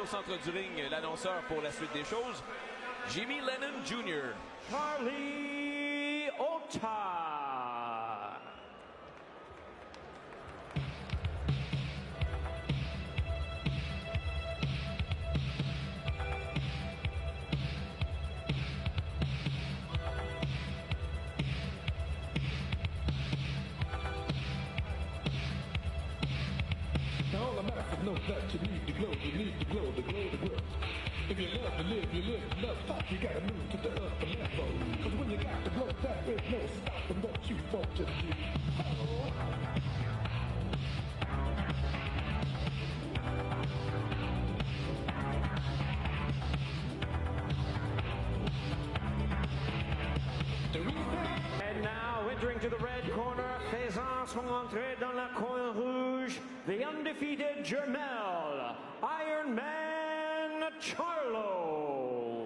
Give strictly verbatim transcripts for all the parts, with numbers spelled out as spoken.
centre du ring l'annonceur pour la suite des choses, Jimmy Lennon Junior Charlie Ota. Now all the masters know that you need to glow, you need to glow, to glow the glow. If you love to live, you live love fight, you gotta move to the upper level. Cause when you got the glow, there is no stopping what you want to do. Oh. And now entering to the red corner, faisant son entrée dans la coin rouge, the undefeated Jermel, Iron Man Charlo.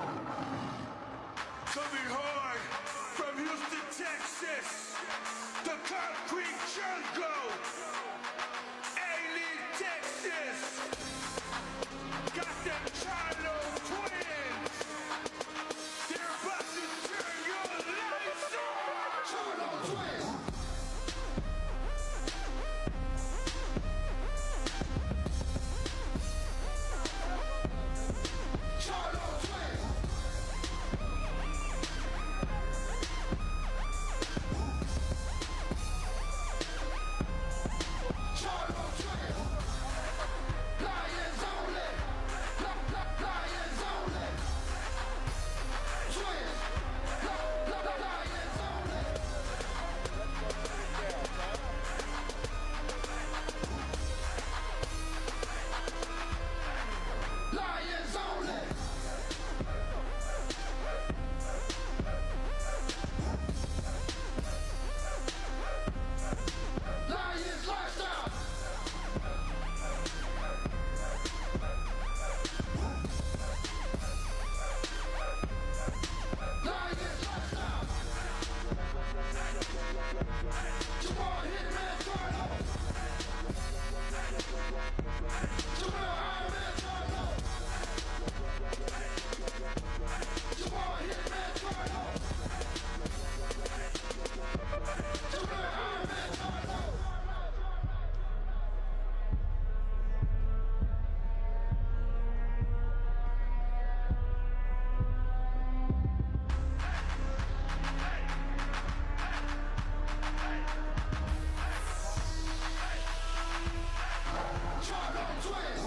Coming hard from Houston, Texas, the Concrete Jungle, Alien, Texas, got the Charlo twins. They're about to turn your lights on. Charlo twins. Charlo twins. Charlo twins. Lions only. Lions only. Twins. Lions only. Lions only. Lions lifestyle. Lions lifestyle. Jamal Hitman Charlo. Jamal Iron Man Charlo. Jamal Hitman Charlo. Jamal Iron Man Charlo. Charlo twins.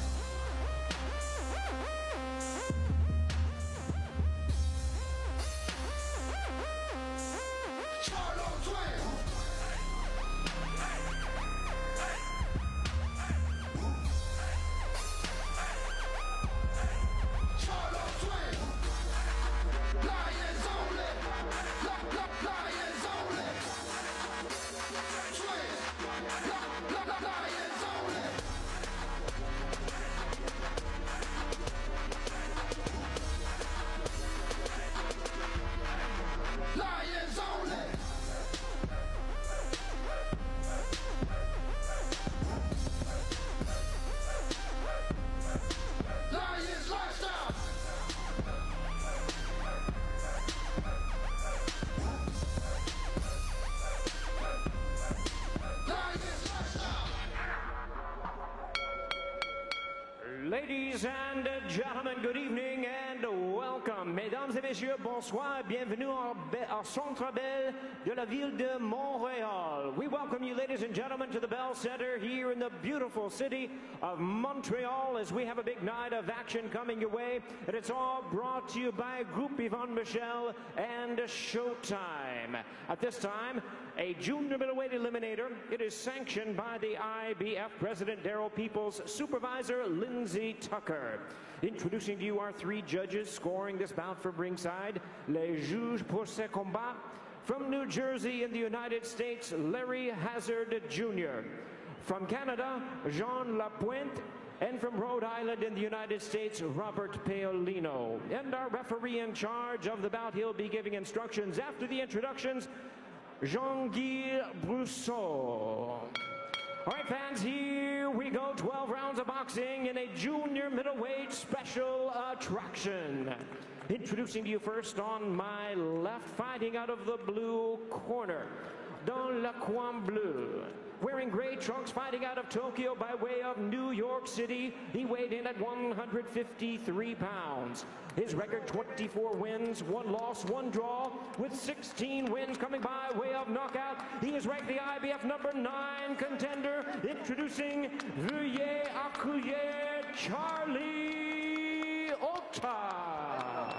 Charlo twins. Charlo twins. Lions only. Li- li- Lions only. Twins. Li- li- Lions only. Lions only. Lions lifestyle. Lions lifestyle. Ladies and gentlemen, good evening and welcome. Mesdames et messieurs, bonsoir. Bienvenue au, au Centre Bell de la ville de Montréal. We welcome you, ladies and gentlemen, to the Bell Center here in the beautiful city of Montreal as we have a big night of action coming your way. And it's all brought to you by Groupe Yvonne Michel and Showtime. At this time, a junior middleweight eliminator. It is sanctioned by the I B F President Darryl Peoples, Supervisor Lindsay Tucker. Introducing to you our three judges scoring this bout from ringside. Les juges pour ce combat. From New Jersey in the United States, Larry Hazard Junior From Canada, Jean Lapointe. And from Rhode Island in the United States, Robert Paolino. And our referee in charge of the bout, he'll be giving instructions after the introductions, Jean-Guy Brousseau. All right, fans, here we go. twelve rounds of boxing in a junior middleweight special attraction. Introducing to you first on my left, fighting out of the blue corner, dans le coin bleu. Wearing gray trunks, fighting out of Tokyo by way of New York City. He weighed in at one hundred fifty-three pounds. His record, twenty-four wins, one loss, one draw, with sixteen wins coming by way of knockout. He is ranked the I B F number nine contender. Introducing, veuillez accueillir Charlie Ota.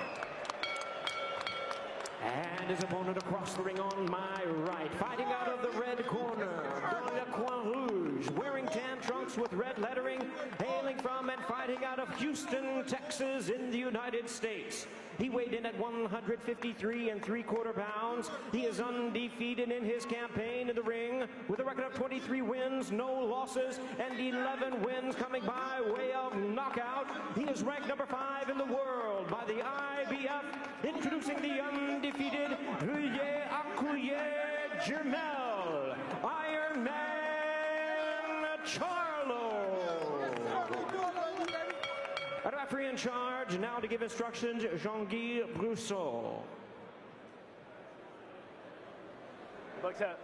And his opponent across the ring on my right, fighting out of the red corner, dans le coin rouge, wearing tan trunks with red lettering, hailing from and fighting out of Houston, Texas in the United States. He weighed in at one hundred fifty-three and three quarter pounds. He is undefeated in his campaign in the ring with a record of twenty-three wins, no losses, and eleven wins coming by way of knockout. He is ranked number five in the world by the I B F. Introducing the undefeated, veuillez accueillir Jermel Iron Man Charlo. A referee in charge now to give instructions, Jean-Guy Brousseau. Box out.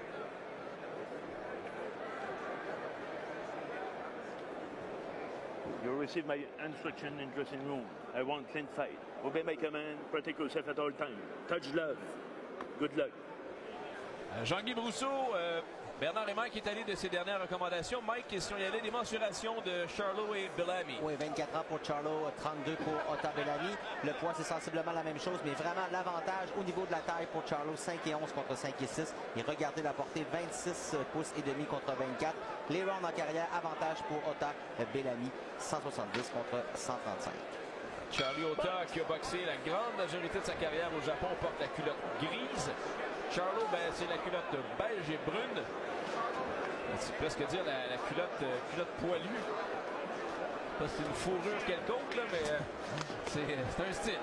You'll receive my instruction in dressing room. I want clean fight. Obey my command. Protect yourself at all times. Touch love. Good luck. Euh, Jean-Guy Brousseau, euh, Bernard et Mike est allé de ses dernières recommandations. Mike, question, il y avait des mensurations de Charlo et Bellamy. Oui, vingt-quatre ans pour Charlo, trente-deux pour Ota Bellamy. Le poids, c'est sensiblement la même chose, mais vraiment l'avantage au niveau de la taille pour Charlo, cinq et onze contre cinq et six. Et regardez la portée, vingt-six pouces et demi contre vingt-quatre. Les rounds en carrière, avantage pour Ota Bellamy, cent soixante-dix contre cent trente-cinq. Charlie Ota, qui a boxé la grande majorité de sa carrière au Japon, porte la culotte grise. Charlo, ben, c'est la culotte beige et brune. C'est presque dire la, la culotte, euh, culotte poilue. C'est une fourrure quelconque, là, mais euh, c'est un style.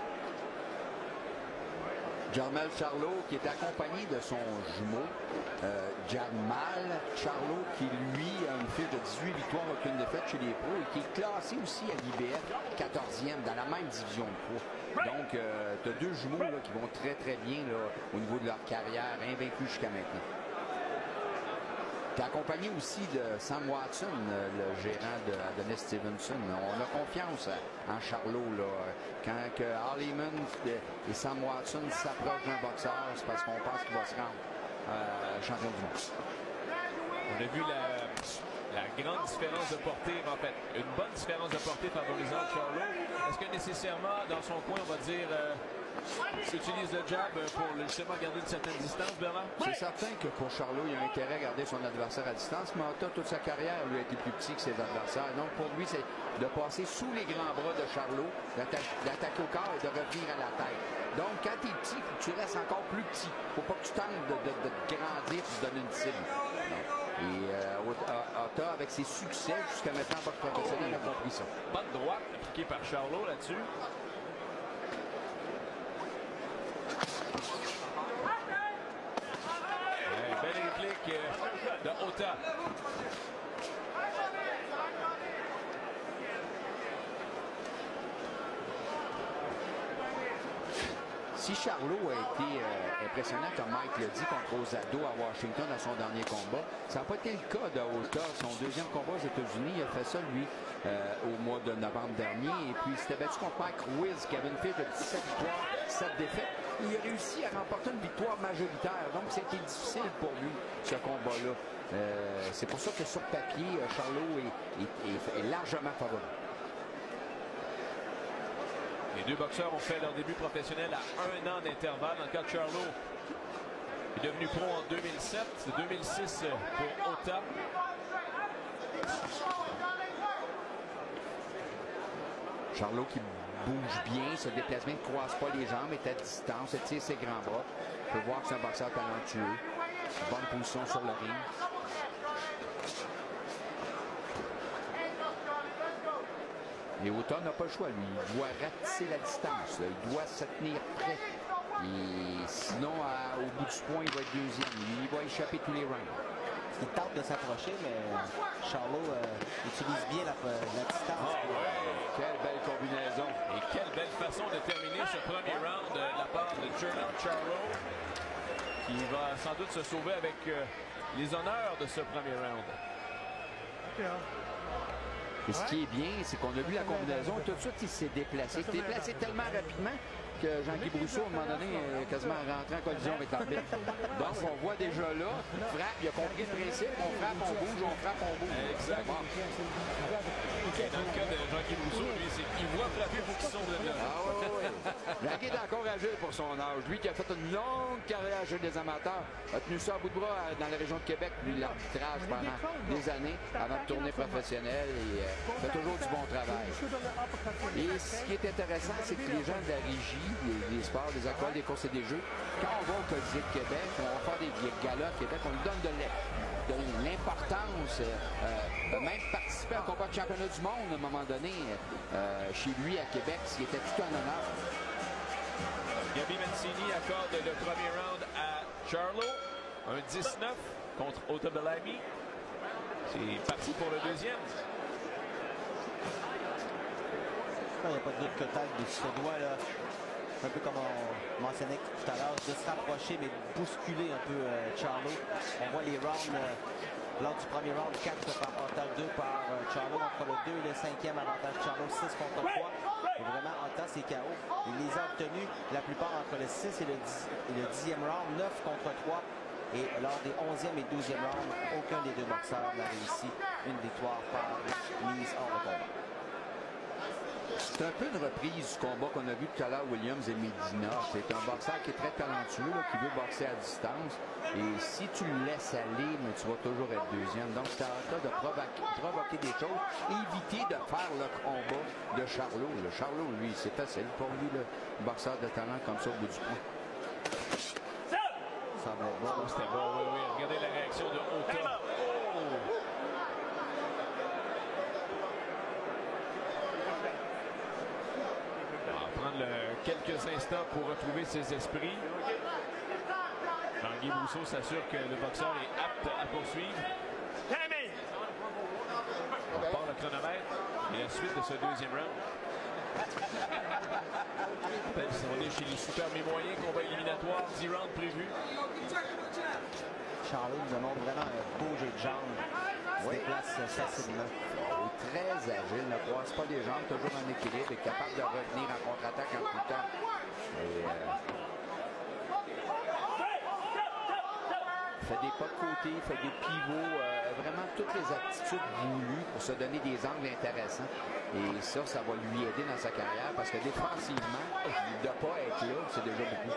Jermel Charlo qui est accompagné de son jumeau euh, Jermel Charlo qui lui a une fiche de dix-huit victoires, aucune défaite chez les pros et qui est classé aussi à l'I B F quatorzième dans la même division de poids. Donc euh, tu as deux jumeaux là, qui vont très très bien là, au niveau de leur carrière, invaincus jusqu'à maintenant. Tu es accompagné aussi de Sam Watson, le gérant de Adonis Stevenson. On a confiance en Charlo. Là. Quand que Harleman et Sam Watson s'approchent d'un boxeur, c'est parce qu'on pense qu'il va se rendre euh, champion du monde. On a vu la, la grande différence de portée, en fait, une bonne différence de portée favorisant Charlo. Est-ce que nécessairement, dans son coin, on va dire... Euh, utilise le jab pour justement garder une certaine distance, Bernard? C'est certain que pour Charlo, il a intérêt à garder son adversaire à distance, mais Ota, toute sa carrière, lui a été plus petit que ses adversaires. Donc pour lui, c'est de passer sous les grands bras de Charlo, d'attaquer au corps et de revenir à la tête. Donc quand tu es petit, tu restes encore plus petit. Faut pas que tu tentes de, de, de te grandir et de donner une cible. Et euh, Ota, avec ses succès jusqu'à maintenant en boxe professionnelle, a compris ça. Bonne droite appliquée par Charlo là-dessus. Belle réplique de Ota. Si Charlo a été euh, impressionnant, comme Mike l'a dit, contre Rosado à Washington à son dernier combat, ça n'a pas été le cas d'Ota. Son deuxième combat aux États-Unis, il a fait ça, lui, euh, au mois de novembre dernier. Et puis, il s'était battu contre Mike Ruiz, qui avait une fiche de dix-sept victoires, sept défaites. Il a réussi à remporter une victoire majoritaire. Donc, c'était difficile pour lui, ce combat-là. Euh, C'est pour ça que sur papier, Charlo est, est, est, est largement favori. Les deux boxeurs ont fait leur début professionnel à un an d'intervalle. Dans le cas de Charlo, il est devenu pro en deux mille sept. C'est deux mille six pour Ota. Charlo qui bouge bien, se déplace bien, ne croise pas les jambes, est à distance, tire ses grands bras. On peut voir que c'est un boxeur talentueux. Bonne position sur le ring. Et Ota n'a pas le choix, lui. Il doit ratisser la distance. Là. Il doit se tenir prêt. Et sinon, à, au bout du point, il va être deuxième. Il va échapper tous les rounds. Ce Il tente de s'approcher, mais Charlot euh, utilise bien la, la distance. Oh, ouais. Quelle belle combinaison. Et quelle belle façon de terminer ce premier round de la part de Jermell Charlo, qui va sans doute se sauver avec euh, les honneurs de ce premier round. Et ce qui est bien, c'est qu'on a vu la combinaison et tout de suite, il s'est déplacé. Il s'est déplacé tellement rapidement que Jean-Guy Brousseau, à un moment donné, est quasiment rentré en collision avec l'arbitre. Donc, on voit déjà là, frappe, il a compris le principe, on frappe, on bouge, on frappe, on bouge. Exactement. Et dans le cas de Jean-Guy Brousseau, lui, c'est qu'il voit frapper, il faut qu'il sauve de là. Ah oui, oui, oui. Jean-Guy est encore agile pour son âge. Lui qui a fait une longue carrière chez les amateurs, a tenu ça à bout de bras dans la région de Québec, lui, l'arbitrage pendant des années avant de tourner professionnel et euh, fait toujours du bon travail. Et ce qui est intéressant, c'est que les gens de la régie, les, les sports, les écoles, des courses et des jeux, quand on va au Colisée de Québec, on va faire des galas à Québec, on lui donne de l'importance, euh, même participer au combat de championnat du monde à un moment donné, euh, chez lui à Québec, ce qui était tout un honneur. Gabi Mancini accorde le premier round à Charlo, un dix-neuf contre Otabelami. C'est parti pour le deuxième. Il n'y a pas de doute que Tal se doit, là, un peu comme on mentionnait tout à l'heure, de se rapprocher, mais de bousculer un peu euh, Charlo. On voit les rounds, euh, lors du premier round, quatre par Otta, deux par euh, Charlo, entre le deux et le cinquième avantage Charlo, six contre trois. Et vraiment, Otta, c'est K O. Il les a obtenus, la plupart entre le six et le, dix, et le dixième round, neuf contre trois. Et lors des onzième et douzième rounds, aucun des deux boxeurs n'a réussi une victoire par mise hors de combat. C'est un peu une reprise du combat qu'on a vu tout à l'heure, Williams et Medina. C'est un boxeur qui est très talentueux, là, qui veut boxer à distance. Et si tu le laisses aller, mais tu vas toujours être deuxième. Donc, c'est à toi de provoquer, provoquer des choses, éviter de faire le combat de Charlot. Le Charlot, lui, c'est facile pour lui, le boxeur de talent comme ça au bout du coup. Ça va être bon. C'était bon, oui, oui. Regardez la réaction de Otta. Le, quelques instants pour retrouver ses esprits. Jean-Guy Brousseau s'assure que le boxeur est apte à poursuivre. On part le chronomètre et la suite de ce deuxième round. On est chez les super moyens, combat éliminatoire, dix rounds prévus. Charlot nous demande vraiment un beau jeu de jambes. Il se déplace facilement. Très agile, ne croise pas les jambes, toujours en équilibre, est capable de revenir en contre-attaque en tout temps. Et, euh, fait des pas de côté, fait des pivots, euh, vraiment toutes les attitudes voulues pour se donner des angles intéressants. Et ça, ça va lui aider dans sa carrière parce que défensivement, de ne pas être là, c'est déjà beaucoup.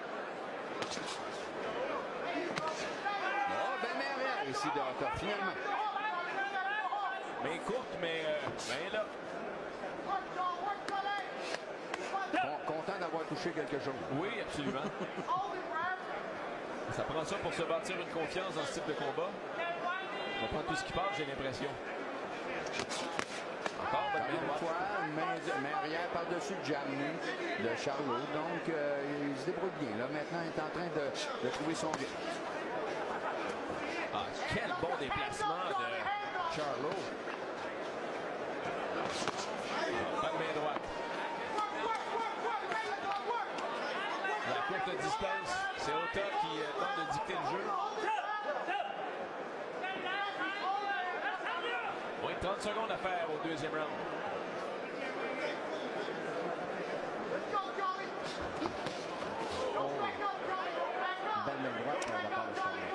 Oh, belle mère ici de Otta, finalement. Mais courte, mais euh, ben là. Bon, content d'avoir touché quelque chose. Oui, absolument. Ça prend ça pour se bâtir une confiance dans ce type de combat. On prend tout ce qui passe, j'ai l'impression. Encore, bonne main droite. Fois, main, main arrière par-dessus le jammu de Charlot. Donc, euh, il se débrouille bien. Là, maintenant, il est en train de, de trouver son rythme. Ah, quel bon déplacement de Charlot. Pas de main droite. La courte distance, c'est Otta qui euh, tente de dicter le jeu. Moins de trente secondes à faire au deuxième round. Oh. Belle main droite, mais on va pas le faire.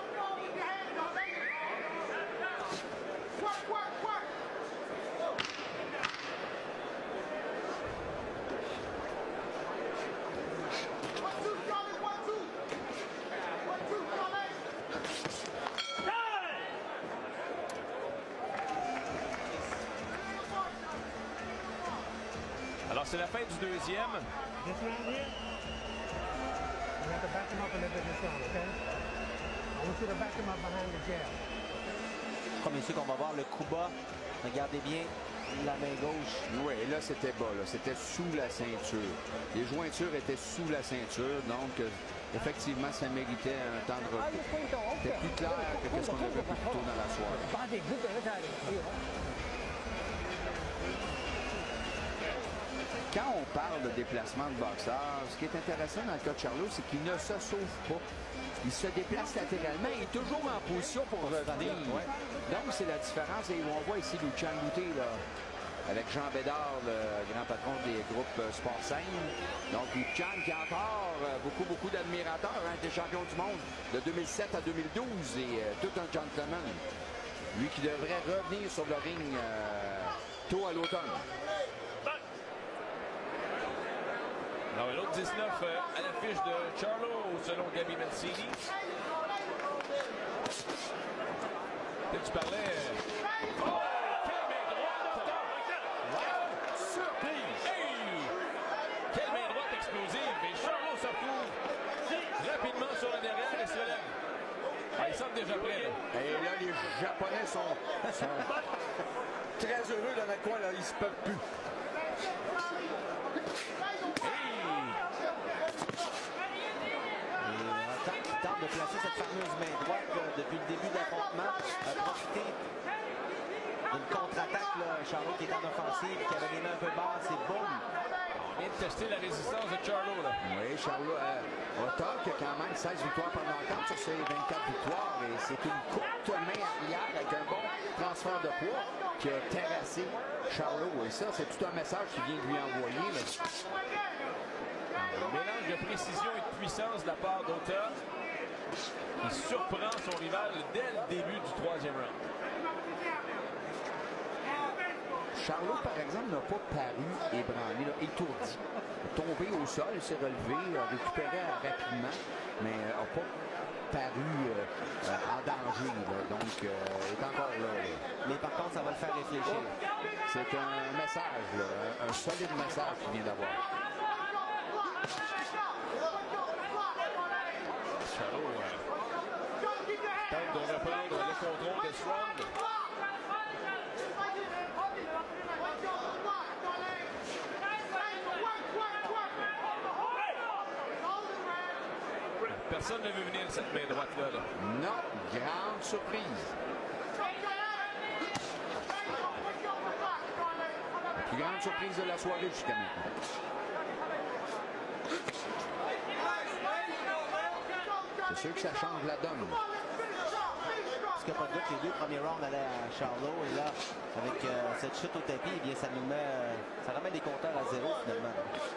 Alors, c'est la fin du deuxième. Comme ici qu'on va voir le coup bas, regardez bien la main gauche. Oui, là, c'était bas. C'était sous la ceinture. Les jointures étaient sous la ceinture. Donc, effectivement, ça méritait un temps de repos. C'était plus clair que ce qu'on a vu plus tôt dans la soirée. Quand on parle de déplacement de boxeur, ce qui est intéressant dans le cas de Charlo, c'est qu'il ne se sauve pas. Il se déplace latéralement, il est toujours en position pour revenir. Ouais. Donc, c'est la différence. Et on voit ici Lucien Louté, là, avec Jean Bédard, le grand patron des groupes Sport Scène. Donc, Lucien qui a encore beaucoup, beaucoup d'admirateurs, hein, était champion du monde de deux mille sept à deux mille douze et euh, tout un gentleman. Lui qui devrait revenir sur le ring euh, tôt à l'automne. Alors, l'autre dix-neuf euh, à l'affiche de Charlo, selon Gabi Mancini. Et tu parlais... Euh... Oh! Quelle main droite! Surprise! Hey! Quelle main droite explosive! Et Charlo se retrouve rapidement sur le derrière et se relève. Ah, ils sont déjà prêts. Là. Et là, les Japonais sont, sont très heureux dans le coin. Là, ils se peuvent plus. De placer cette fameuse main droite là, depuis le début de l'affrontement, a profité d'une contre-attaque. Charlo qui est en offensive, qui avait les mains un peu basses et boum! On vient de tester la résistance de Charlo. Là. Oui, Charlo euh, Otto qui a quand même seize victoires par knockout sur ses vingt-quatre victoires. Et c'est une courte main arrière avec un bon transfert de poids qui a terrassé Charlo. Et ça, c'est tout un message qu'il vient de lui envoyer. Là. Un mélange de précision et de puissance de la part d'Ota. Il surprend son rival dès le début du troisième round. Charlo, par exemple, n'a pas paru ébranlé, là, étourdi. Tombé au sol, s'est relevé, a récupéré rapidement, mais n'a pas paru euh, euh, en danger. Là, donc, euh, il est encore là, là. Mais par contre, ça va le faire réfléchir. C'est un message, là, un, un solide message qu'il vient d'avoir. Charlo euh, tente de reprendre le contrôle de Strong. Personne ne veut venir de cette main droite-là. Là. Non, grande surprise. La plus grande surprise de la soirée jusqu'à maintenant. C'est sûr que ça change la donne. Parce qu'il n'y a pas de doute, les deux premiers rounds allaient à Charlo. Et là, avec euh, cette chute au tapis, eh bien, ça nous met, euh, ça remet des compteurs à zéro finalement.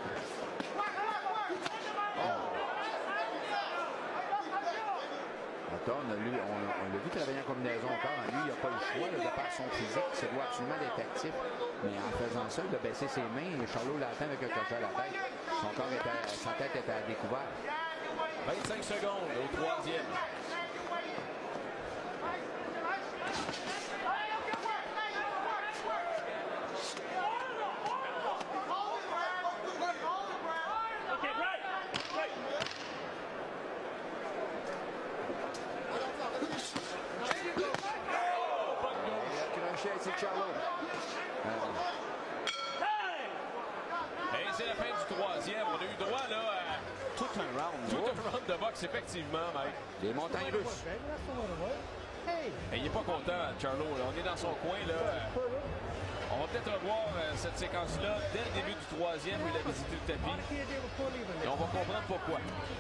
On l'a vu, vu travailler en combinaison encore. Lui, il n'a pas le choix là, de par son physique. Il se doit absolument d'être actif. Mais en faisant ça, de baisser ses mains, Charlo l'a atteint avec un crochet à la tête. Son corps était, sa tête était à découvert. vingt-cinq secondes au troisième. C'est Charlo. Euh... Et c'est la fin du troisième. On a eu droit là, à tout un round. Tout oh. un round de boxe, effectivement, Mike. Les montagnes russes. Et il n'est pas content, Charlo. Là. On est dans son coin. Là. On va peut-être revoir euh, cette séquence-là dès le début du troisième où il a visité le tapis. Et on va comprendre pourquoi.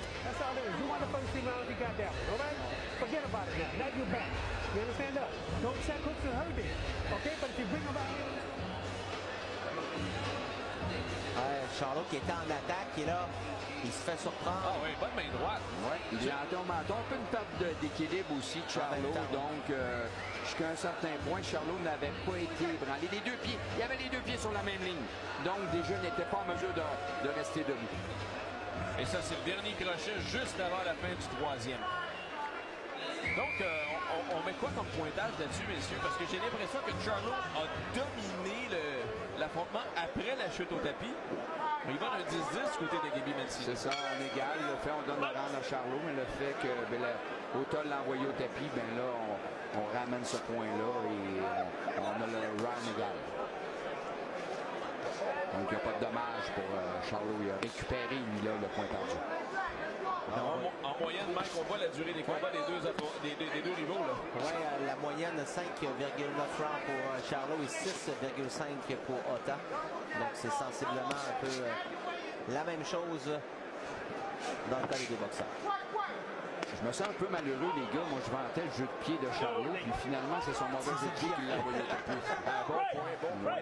Ouais, Charlo qui était en attaque et là, il se fait surprendre. Ah oui, bonne main droite. Ouais, il a un peu une perte d'équilibre aussi de Charlo. Donc, euh, jusqu'à un certain point, Charlo n'avait pas été ébranlé. Les deux pieds, il avait les deux pieds sur la même ligne. Donc, déjà, n'était pas en mesure de, de rester debout. Et ça, c'est le dernier crochet juste avant la fin du troisième. Donc, euh, on, on met quoi comme pointage là-dessus, messieurs? Parce que j'ai l'impression que Charlo a dominé l'affrontement après la chute au tapis. Mais il va d'un dix dix du côté de Gabi Mancini. C'est ça, on égale. Le fait, on donne le rang à Charlo, mais le fait que ben, Ota l'a envoyé au tapis, ben là, on, on ramène ce point-là et on, on a le round égal. Donc, il n'y a pas de dommage pour euh, Charlot. Il a récupéré, lui, là, le point perdu. En, mo en moyenne, Mike, on voit la durée des combats des deux, des, des, des deux rivaux. Oui, euh, la moyenne cinq virgule neuf rounds pour euh, Charlot et six virgule cinq pour Otta. Donc, c'est sensiblement un peu euh, la même chose dans le cas des deux boxeurs. Je me sens un peu malheureux, les gars. Moi, je vantais le jeu de pied de Charlot, puis finalement, c'est son mauvais jeu de pied qui l'a envoyé au tapis. Ah, bon point, bon point.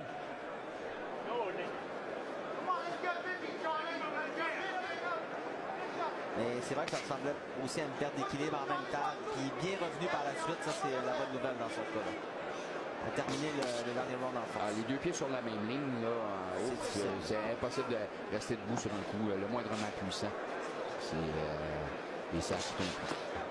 Mais c'est vrai que ça ressemblait aussi à une perte d'équilibre en même temps. Puis bien revenu par la suite, ça c'est la bonne nouvelle dans son cas. A terminé le, le dernier round en force. Ah, les deux pieds sur la même ligne, là, c'est impossible de rester debout sur un coup, le moindrement puissant. C'est euh, les sacs qui tombent.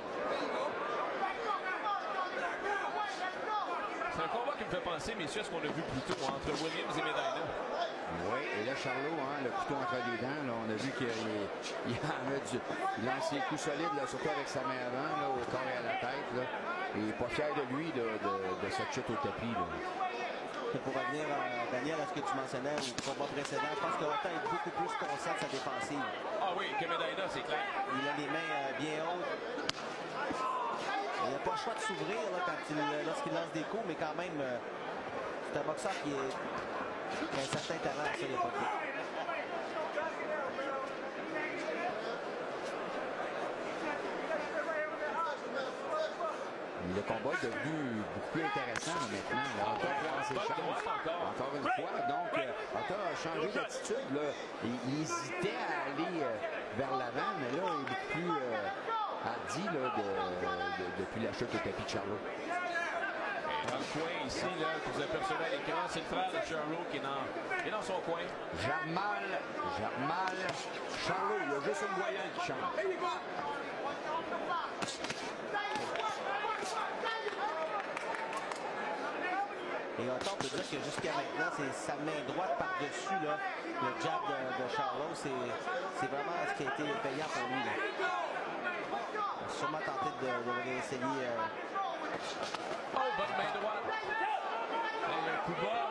C'est un combat qui me fait penser, messieurs, à ce qu'on a vu plus tôt entre Williams et Medina. Oui, et là, Charlot, hein, le couteau entre les dents, là, on a vu qu'il il en a du lancé coup solide, là, surtout avec sa main avant, là, au corps et à la tête. Là. Et il n'est pas fier de lui, de, de, de cette chute au tapis. Là. Pour revenir, euh, Daniel, à ce que tu mentionnais au combat précédent, je pense que Otta est beaucoup plus conscient de sa défensive. Ah oui, que Medina, c'est clair. Il a les mains euh, bien hautes. Il n'a pas le choix de s'ouvrir lorsqu'il lance des coups, mais quand même, euh, c'est un boxeur qui, est, qui a un certain talent, ça, il n'y a pas de doute. Le combat est devenu beaucoup plus intéressant là, maintenant. Là, Otta prend ses chances. Encore une fois. Donc, euh, Otta a changé d'attitude. Il, il hésitait à aller euh, vers l'avant, mais là, il est beaucoup plus euh, hardi là, de, de, depuis la chute au tapis de Charlot. Et dans le coin ici, là, que vous apercevez à l'écran, c'est le frère de Charlot qui est dans, qui est dans son coin. Jarmal, Jarmal, Charlot, il y a juste une voyelle qui chante. Et on peut dire que jusqu'à maintenant, c'est sa main droite par-dessus le jab de, de Charlot. C'est vraiment ce qui a été payant pour lui. Là. Il a sûrement tenté de, de réessayer. Euh... Oh, bonne main droite. Et le coup bas.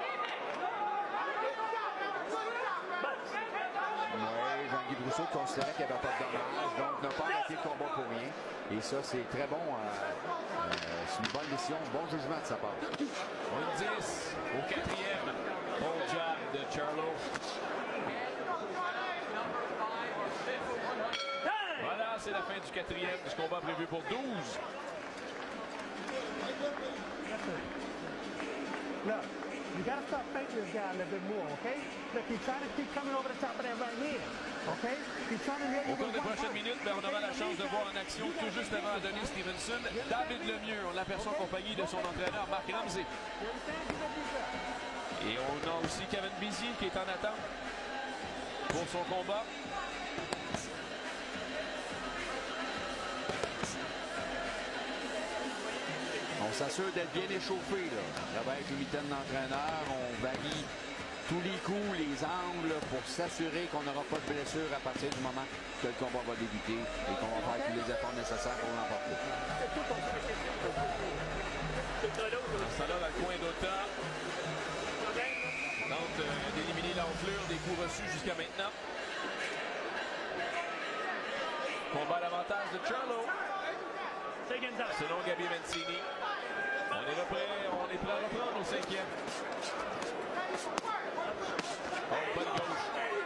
Oui, Jean-Guy Brousseau considérait qu'il n'y avait pas de dommage, donc n'a pas arrêté le combat pour rien. Et ça, c'est très bon. Euh, euh, c'est une bonne décision, bon jugement de sa part. Un dix au quatrième. Bon job de Charlot. Voilà, c'est la fin du quatrième du combat prévu pour douze. Look, you gotta stop fighting this guy a little bit more, okay? Look, he's trying to keep coming over the top of that right hand, okay? He's trying to hit you Au cours with des one prochaines punch. minutes, ben, on aura la chance de voir en action tout juste avant Adonis Stevenson, David Lemieux. On l'aperçoit en compagnie de son entraîneur Mark Ramsey. Et on a aussi Kevin Bizier qui est en attente pour son combat. On s'assure d'être bien échauffé. Là. Là-bas, avec le mitaine d'entraîneur, on varie tous les coups, les angles pour s'assurer qu'on n'aura pas de blessure à partir du moment que le combat va débuter et qu'on va faire tous les efforts nécessaires pour l'emporter. Ça là, dans le coin d'Otta. Tente euh, d'éliminer l'enflure des coups reçus jusqu'à maintenant. Combat à l'avantage de Charlot. Selon Gabi Mancini. On est prêt, on est prêt à reprendre au cinquième. Oh, bonne gauche.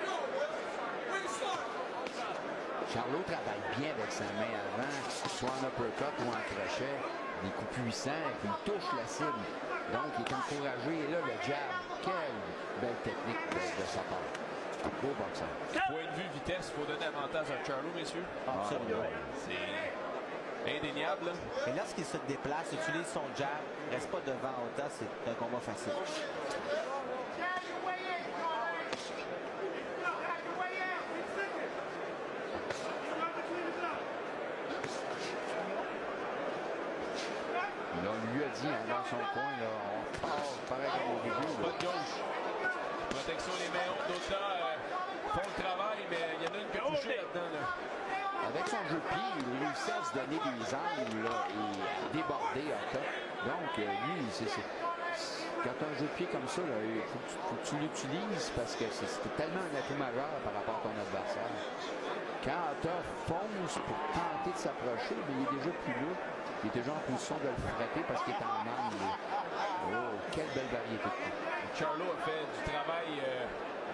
Charlot travaille bien avec sa main avant, soit en uppercut ou en crochet. Des coups puissants, puis il touche la cible. Donc, il est encouragé. Et là, le jab, quelle belle technique de, de sa part. Beau boxeur. Point de vue vitesse, il faut donner avantage à Charlot, messieurs. Absolument. C'est indéniable. Et lorsqu'il se déplace, utilise son jab, reste pas devant Otta, c'est un combat facile. Là, on lui a dit hein, dans son coin, là, on part pareil comme au début. Là. Bonne gauche. Protection des mains hautes d'Otta. Euh, font le travail, mais il y en a une qui a touché là-dedans. Là. Avec son jeu de pied, il réussit à se donner des angles là, et à déborder Otta. Donc, euh, lui, c'est quand tu as un jeu de pied comme ça, là, il faut que tu, faut que tu l'utilises parce que c'est tellement un atout majeur par rapport à ton adversaire. Quand Otta fonce pour tenter de s'approcher, mais il est déjà plus là. Il est déjà en position de le frapper parce qu'il est en angle. Oh, quelle belle variété de coups. Charlo a fait du travail, euh,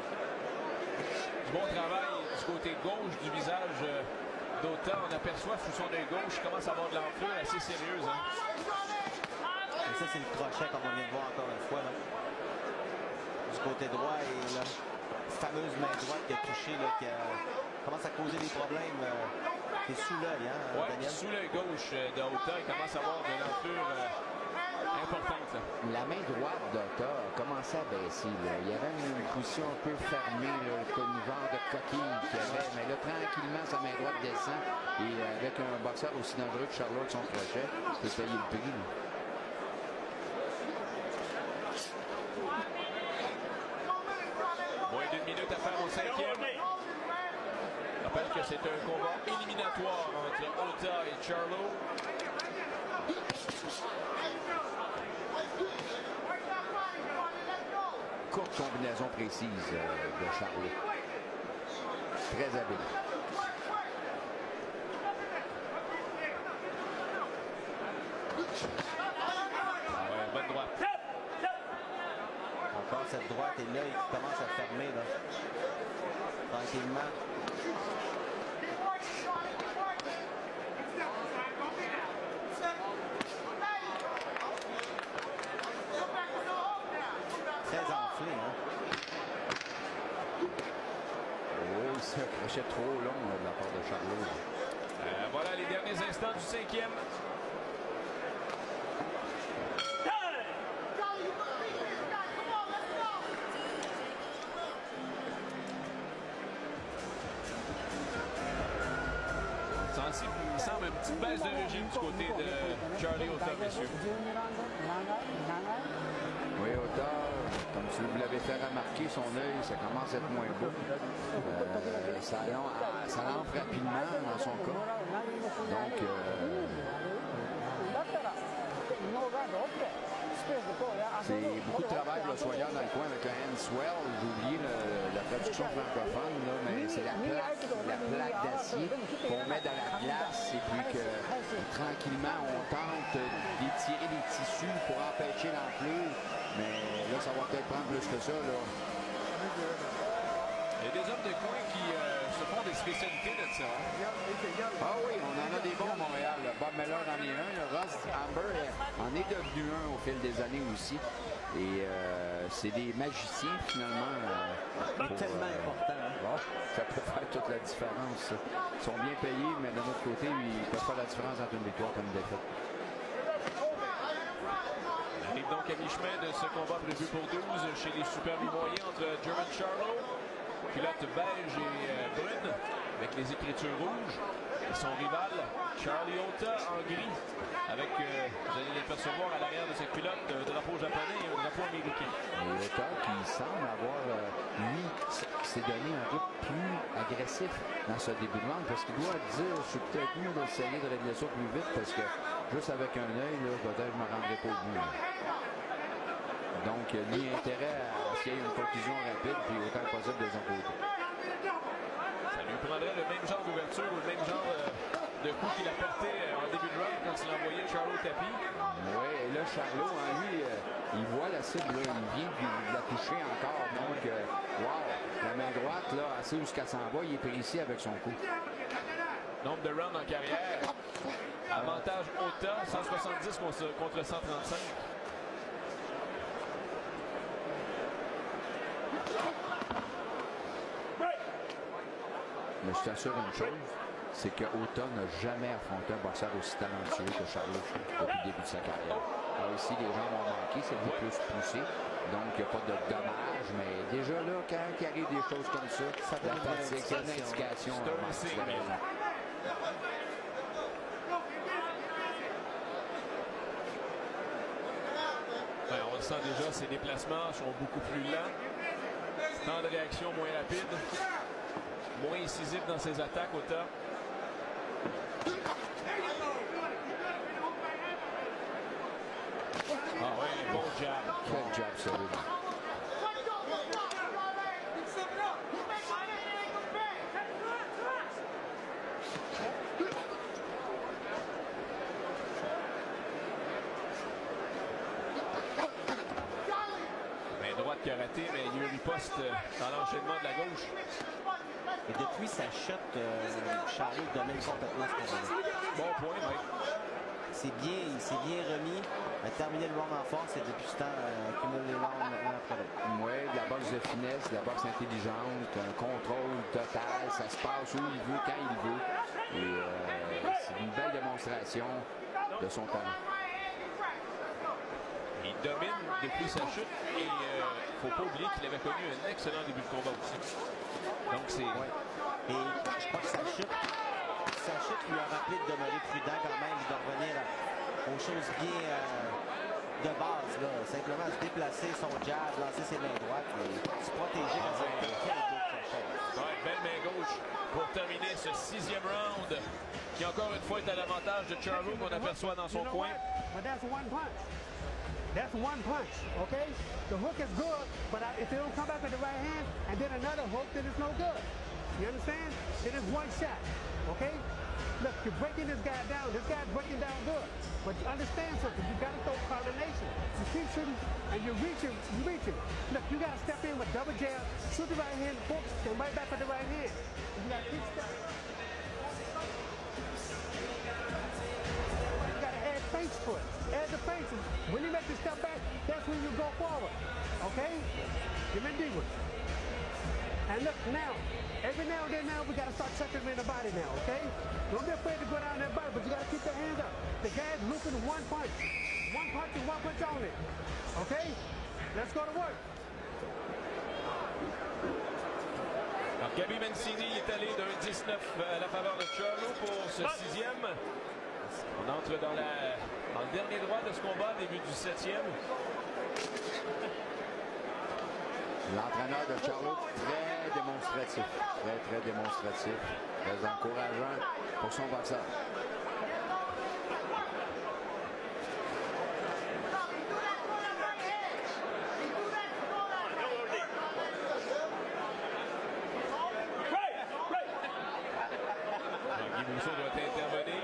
du bon travail du côté gauche du visage euh, d'Otta. On aperçoit sous son œil gauche, il commence à avoir de l'enflure assez sérieuse. Hein. Et ça, c'est le crochet, comme on vient de voir encore une fois. Là. Du côté droit, et la fameuse main droite qui a touché, là, qui a, commence à causer des problèmes. Euh, qui est sous l'œil, hein, ouais, Daniel? Sous l'œil gauche d'Otta, il commence à avoir de l'enflure euh, importante. Là. La main droite d'Otta a commencé à baisser. Là. Il y avait une position un peu fermée, là, comme une genre de coquille qu'il avait. Mais là, tranquillement, sa main droite descend. Et avec un boxeur aussi dangereux que Charlo avec son crochet, il peut payer le prix. Là. Moins d'une minute à faire au cinquième. Je rappelle que c'est un combat éliminatoire entre Otta et Charlo. Courte combinaison précise euh, de Charlo. Très habile. Ouais, bonne droite. Encore cette droite et l'œil qui commence à fermer. Là. Tranquillement. Très enflé, hein? Oh, c'est un crochet trop long là, de la part de Charlo. Euh, voilà les derniers instants du cinquième. Il semble une petite baisse de régime du côté de Charlie Otta, messieurs. Oui, Otta, comme si vous l'avez fait remarquer, son œil, ça commence à être moins beau. Euh, ça, ça l'enfle rapidement dans son cas. Donc, euh, c'est beaucoup de travail le soigneur dans le coin avec un hand swell. J'ai oublié le, la traduction francophone, là, mais c'est la plaque, la plaque d'acier qu'on met dans la glace et puis que tranquillement on tente d'étirer les tissus pour empêcher l'enflure. Mais là, ça va peut-être prendre plus que ça. Là. Il y a des hommes de coin qui euh, se font des spécialités de ça. Ah oui, on en a des bons à Montréal. Là. Bob Miller en est un. Là. Ross Amber en est devenu un au fil des années aussi. Et euh, c'est des magiciens finalement. Euh, pour, tellement euh, important. Hein? Bon, ça peut faire toute la différence. Ça. Ils sont bien payés, mais d'un autre côté, ils ne peuvent pas la différence entre une victoire et une défaite. On arrive donc à mi-chemin de ce combat prévu pour douze chez les super mi-moyens entre German Charlo, culotte beige et euh, brune, avec les écritures rouges, et son rival, Charlie Otta, en gris, avec, euh, vous allez l'apercevoir à l'arrière de sa culotte, un drapeau japonais et un drapeau américain. Et Otta qui semble avoir, euh, lui, s'est donné un rythme plus agressif dans ce début de round, parce qu'il doit dire, je suis peut-être mieux d'essayer de régler ça plus vite, parce que juste avec un œil, peut-être je ne me rendrai pas au bout. Là. Donc, lui, intérêt à ce qu'il y ait une conclusion rapide, puis autant que possible de son côté. Ça lui prendrait le même genre d'ouverture ou le même genre euh, de coup qu'il a porté euh, en début de round quand il envoyait Charlo au tapis. Oui, et là, Charlo, hein, lui, euh, il voit la cible, là, il vient de la toucher encore. Donc, euh, wow, la main droite, là, assez où ce qu'elle s'en va, il est précis avec son coup. Nombre de rounds en carrière. Avantage Otta, cent soixante-dix contre cent trente-cinq. Mais je t'assure une chose, c'est que Otta n'a jamais affronté un boxeur aussi talentueux que Charlo depuis le début de sa carrière. Alors ici, les gens m'ont manqué, c'est beaucoup plus poussé. Donc, il n'y a pas de dommages, mais déjà là, quand il arrive des choses comme ça, ça la fatigue, c'est une indication. Ben, on le sent déjà, ses déplacements sont beaucoup plus lents. Temps de réaction moins rapide. Moins incisif dans ses attaques, Otta. Ah oui, bon jab. Quel jab solide. Main droite qui a raté, mais il y a eu riposte dans l'enchaînement de la gauche. Et depuis sa chute, euh, Charlot domine complètement ce combat. Bon point, Mike. C'est bien, il s'est bien remis, a terminé le round en force et depuis ce temps, euh, accumule les rounds un après l'autre. Oui, de la boxe de finesse, de la boxe intelligente, un contrôle total, ça se passe où il veut, quand il veut. Et euh, c'est une belle démonstration de son talent. Il domine depuis sa chute et il euh, ne faut pas oublier qu'il avait connu un excellent début de combat aussi. Donc c'est... Ouais. Et je crois que sa chute, sa chute lui a rappelé de demeurer prudent quand même, de revenir à, aux choses bien euh, de base. Là. Simplement se déplacer, son jab, lancer ses mains droites et se protéger dans un quel beau crochet. Ouais, belle main gauche pour terminer ce sixième round qui encore une fois est à l'avantage de Charlo qu'on aperçoit dans son You know coin. what? But that's one punch. That's one punch, okay? The hook is good, but I, if it don't come back with the right hand and then another hook, then it's no good. You understand? It is one shot, okay? Look, you're breaking this guy down. This guy's breaking down good. But you understand something. You got to throw combination. You keep shooting and you're reaching, you're reaching. Look, you got to step in with double jab, shoot the right hand, hook, and right back with the right hand. You got to keep stepping. You got to add face to it. Add the faces. When you make the step back, that's when you go forward. Okay? Give me deeper. And look now, every now and then now we gotta start checking him in the body now, okay? Don't be afraid to go down that body, but you gotta keep your hands up. The guy's looping one punch. One punch and one punch only. Okay? Let's go to work. Alors, Gabi Mancini est allé d'un dix-neuf à la faveur de Charlo pour ce sixième. On entre dans, la, dans le dernier droit de ce combat, début du septième. L'entraîneur de Charlo, très démonstratif. Très, très démonstratif. Très encourageant pour son boxeur. Guy Mousseau doit intervenir.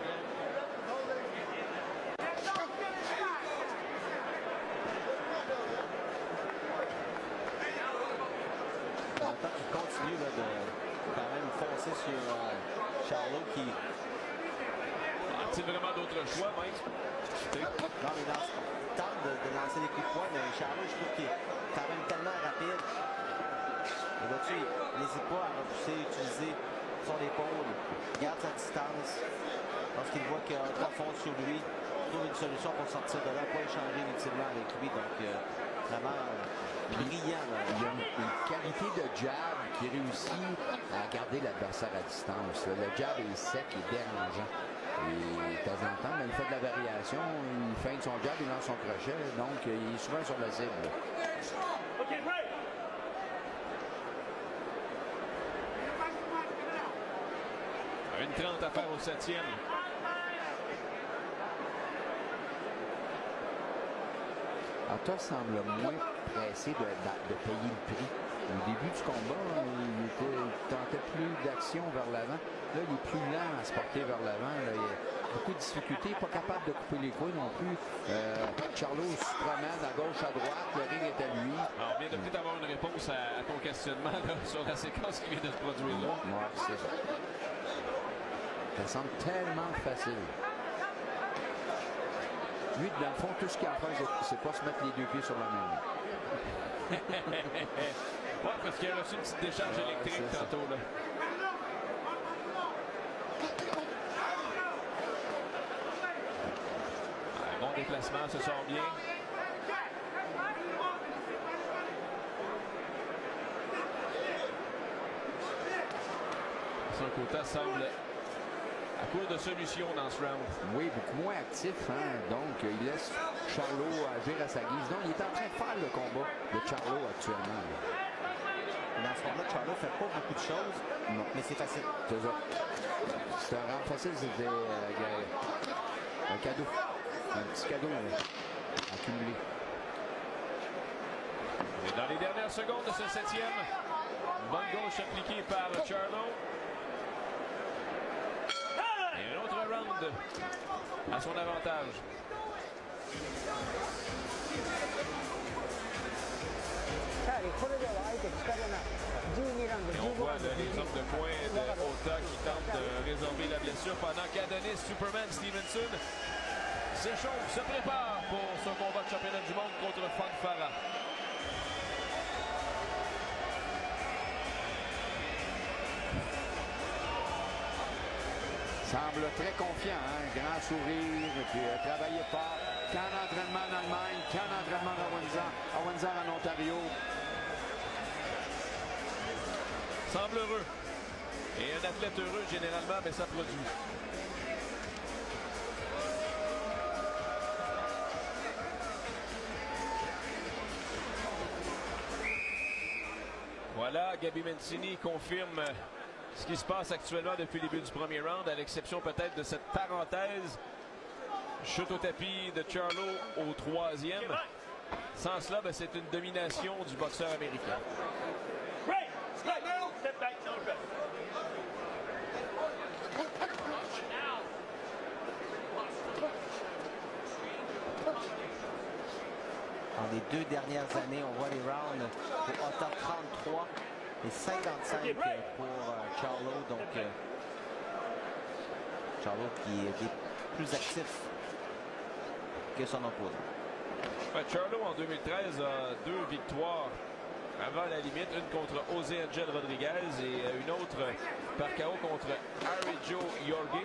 Il continue là, de quand même foncer sur euh, Charlot qui... A-t-il vraiment d'autres choix, Mike? Non, mais dans ce... tente de, de lancer des coups de poing, mais Charlot, je trouve qu'il est quand même tellement rapide. Et là-dessus, il n'hésite pas à repousser, utiliser son épaule, garde sa distance. Lorsqu'il voit qu'il y a un trois fonds sur lui, il trouve une solution pour sortir de là, pas échanger inutilement avec lui. Donc, euh, vraiment euh, brillant. Là. Il y a une, une qualité de jab qui réussit à garder l'adversaire à distance. Le jab est sec et dérangeant. Et de temps en temps, il fait de la variation, il feinte son jab, il lance son crochet, donc il est souvent sur la cible. Okay, right. Une trente à faire au septième. Arthur semble moins pressé de, de, de payer le prix. Au début du combat, il, était, il tentait plus d'action vers l'avant. Là, il est plus lent à se porter vers l'avant. Il a beaucoup de difficultés, pas capable de couper les couilles non plus. Euh, Charlo se promène à gauche, à droite. Le ring est à lui. Alors, on vient de peut-être avoir une réponse à, à ton questionnement là, sur la séquence qui vient de se produire là. Ouais, c'est ça. Ça semble tellement facile. Lui, dans le fond, tout ce qu'il a à faire, c'est pas se mettre les deux pieds sur la main. Ouais, parce qu'il a reçu une petite décharge ouais, électrique tantôt. Là. Un bon déplacement, se sort bien. Son côté semble à court de solution dans ce round. Oui, beaucoup moins actif, hein? Donc il laisse Charlo agir à sa guise. Donc il est en train de faire le combat de Charlo actuellement. Dans ce combat, Charlo fait pas beaucoup de choses, non. Mais c'est facile. C'est ça. C'est un round facile, c'était euh, un cadeau. Un petit cadeau. Là. accumulé. Et dans les dernières secondes de ce septième, bonne gauche appliquée par Charlo. Et un autre round à son avantage. Et on voit là, les hommes de poing de Ota qui tentent de résorber la blessure pendant qu'Adonis Superman Stevenson s'échauffe, se prépare pour son combat de championnat du monde contre Fonfara. Semble très confiant, hein? Grand sourire, puis euh, travailler fort. Camp d'entraînement en Allemagne, camp d'entraînement à Windsor, à Windsor en Ontario. Semble heureux. Et un athlète heureux, généralement, mais ça produit. Voilà, Gabi Mancini confirme ce qui se passe actuellement depuis le début du premier round, à l'exception peut-être de cette parenthèse. Chute au tapis de Charlo au troisième. Sans cela, ben, c'est une domination du boxeur américain. Dans les deux dernières années, on voit les rounds pour Ota trente-trois et cinquante-cinq pour euh, Charlo. Donc, euh, Charlo qui est plus actif que son opposant. Ouais, Charlo en deux mille treize a deux victoires avant la limite, une contre José Angel Rodriguez et une autre par K O contre Harry Joe Yorgi.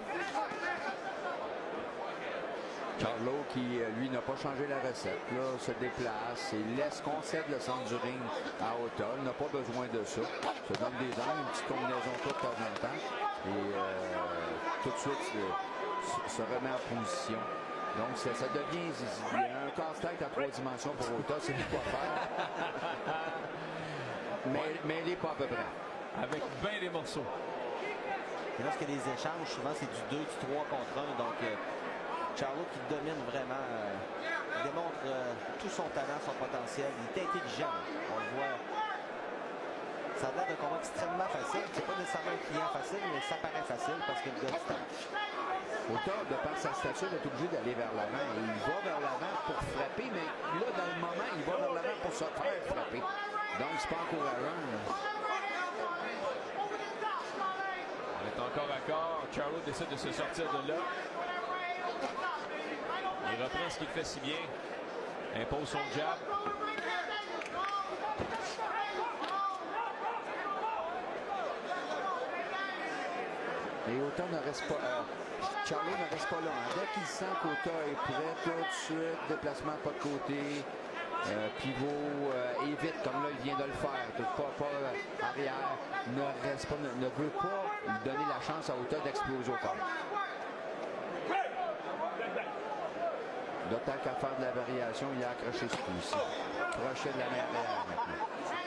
Charlo qui, lui, n'a pas changé la recette, là, se déplace et laisse concède le centre du ring à Ota. Il n'a pas besoin de ça. Se donne des angles, une petite combinaison de temps en temps. Et euh, tout de suite se, se remet en position. Donc ça, ça devient il y a un casse-tête à trois dimensions pour Ota, c'est quoi faire. mais, mais il n'est pas à peu près. Avec bien des morceaux. Et lorsqu'il y a des échanges, souvent c'est du deux, du trois contre un. Donc euh, Charlo qui domine vraiment, euh, démontre euh, tout son talent, son potentiel. Il est intelligent. On le voit. Ça a l'air d'un combat extrêmement facile. C'est pas nécessairement un client facile, mais ça paraît facile parce qu'il donne du talent. Ota, de par sa stature, est obligé d'aller vers l'avant. Et il va vers l'avant pour frapper, mais là, dans le moment, il va vers l'avant pour se faire frapper. Donc, c'est pas encourageant. On est encore à corps. Charlo décide de se sortir de là. Il reprend ce qu'il fait si bien. Impose son jab. Et Ota ne reste pas. Euh, Charlo ne reste pas là. Hein. Dès qu'il sent qu'Ota est prêt, tout de suite, déplacement pas de côté, euh, pivot, euh, évite comme là il vient de le faire. Tout pas, pas euh, arrière. Ne reste pas, ne, ne veut pas lui donner la chance à Ota d'exploser au corps. D'autant qu'à faire de la variation, il a accroché ce coup-ci. Crochet de la main arrière maintenant.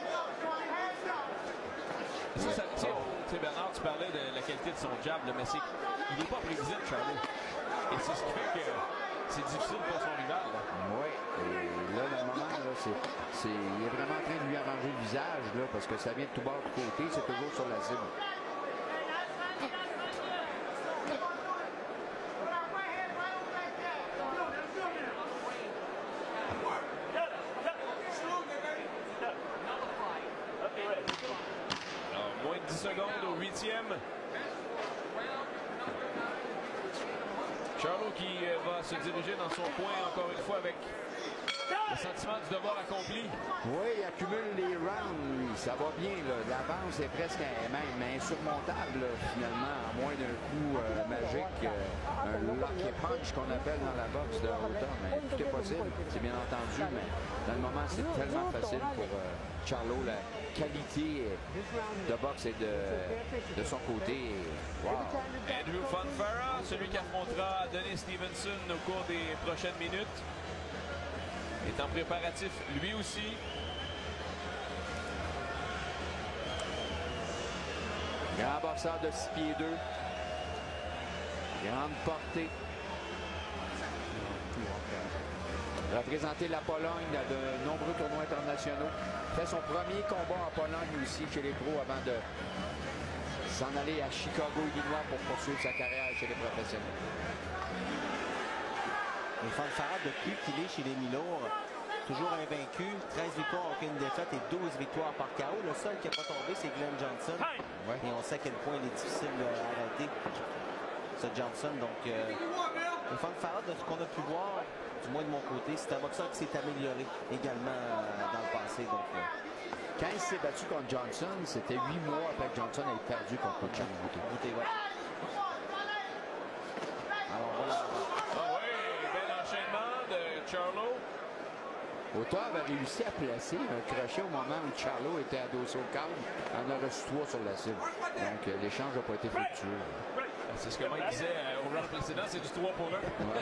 Ça, ça, tu sais, Bernard, tu parlais de la qualité de son jab, là, mais c'est, il n'est pas prévisible, Charlo. Et c'est ce qui fait que c'est difficile pour son rival. Là. Oui, et là, dans le moment, là, c'est, c'est, il est vraiment en train de lui arranger le visage, là, parce que ça vient de tout bord de côté, c'est toujours sur la cible. Secondes au huitième. Charlo qui va se diriger dans son coin encore une fois avec le sentiment du devoir accompli. Oui, il accumule les rounds. Ça va bien. L'avance est presque même insurmontable là, finalement, à moins d'un coup euh, magique. Euh, un lucky punch qu'on appelle dans la boxe de Ota. Mais tout est possible, c'est bien entendu. Mais dans le moment, c'est tellement facile pour euh, Charlo. La qualité de boxe est de, de son côté. Wow. Andrew Fonfara, celui qui affrontera Adonis Stevenson au cours des prochaines minutes, est en préparatif lui aussi. Grand boxeur de six pieds deux. Grande portée. représenté la Pologne dans de nombreux tournois internationaux. Fait son premier combat en Pologne aussi chez les pros avant de s'en aller à Chicago, Illinois pour poursuivre sa carrière chez les professionnels. Et Fonfara, depuis qu'il est chez les mi-lourds, toujours invaincu, treize victoires, aucune défaite et douze victoires par K O. Le seul qui n'a pas tombé, c'est Glenn Johnson. Ouais. Et on sait à quel point il est difficile à arrêter, ce Johnson. Donc, euh, Fonfara, de ce qu'on a pu voir, du moins de mon côté, c'est un boxeur qui s'est amélioré également euh, dans le passé. Donc, euh, quand il s'est battu contre Johnson, c'était huit mois après que Johnson ait perdu contre Chan Bouté. Bouté, ouais. Alors voilà. Ah oui, bel enchaînement de Charlo. Auteur avait réussi à placer un crochet au moment où Charlo était adossé au câble. En a reçu trois sur la cible. Donc euh, l'échange n'a pas été fructueux. C'est ce que Mike disait euh, au round précédent, c'est du trois pour un. Ouais.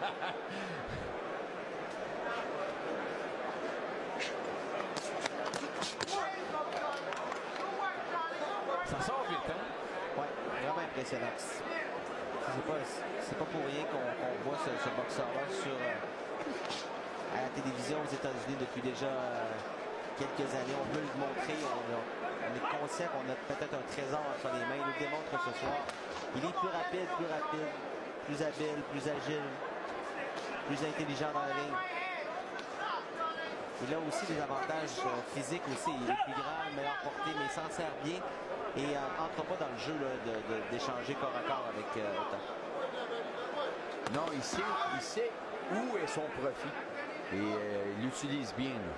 Ça sort vite, hein? Oui, vraiment impressionnant. C'est pas, c'est pas pour rien qu'on qu'on voit ce, ce boxeur-là sur euh, à la télévision aux États-Unis depuis déjà euh, quelques années. On veut le montrer, on, on est conscient qu'on a peut-être un trésor entre les mains. Il nous démontre ce soir. Il est plus rapide, plus rapide, plus habile, plus agile, plus intelligent dans la ligne. Il a aussi des avantages euh, physiques aussi. Il est plus grand, meilleure portée, mais il s'en sert bien. Et euh, entre pas dans le jeu d'échanger corps à corps avec euh, Ota. Non, il sait, il sait où est son profit. Et euh, il l'utilise bien. Là.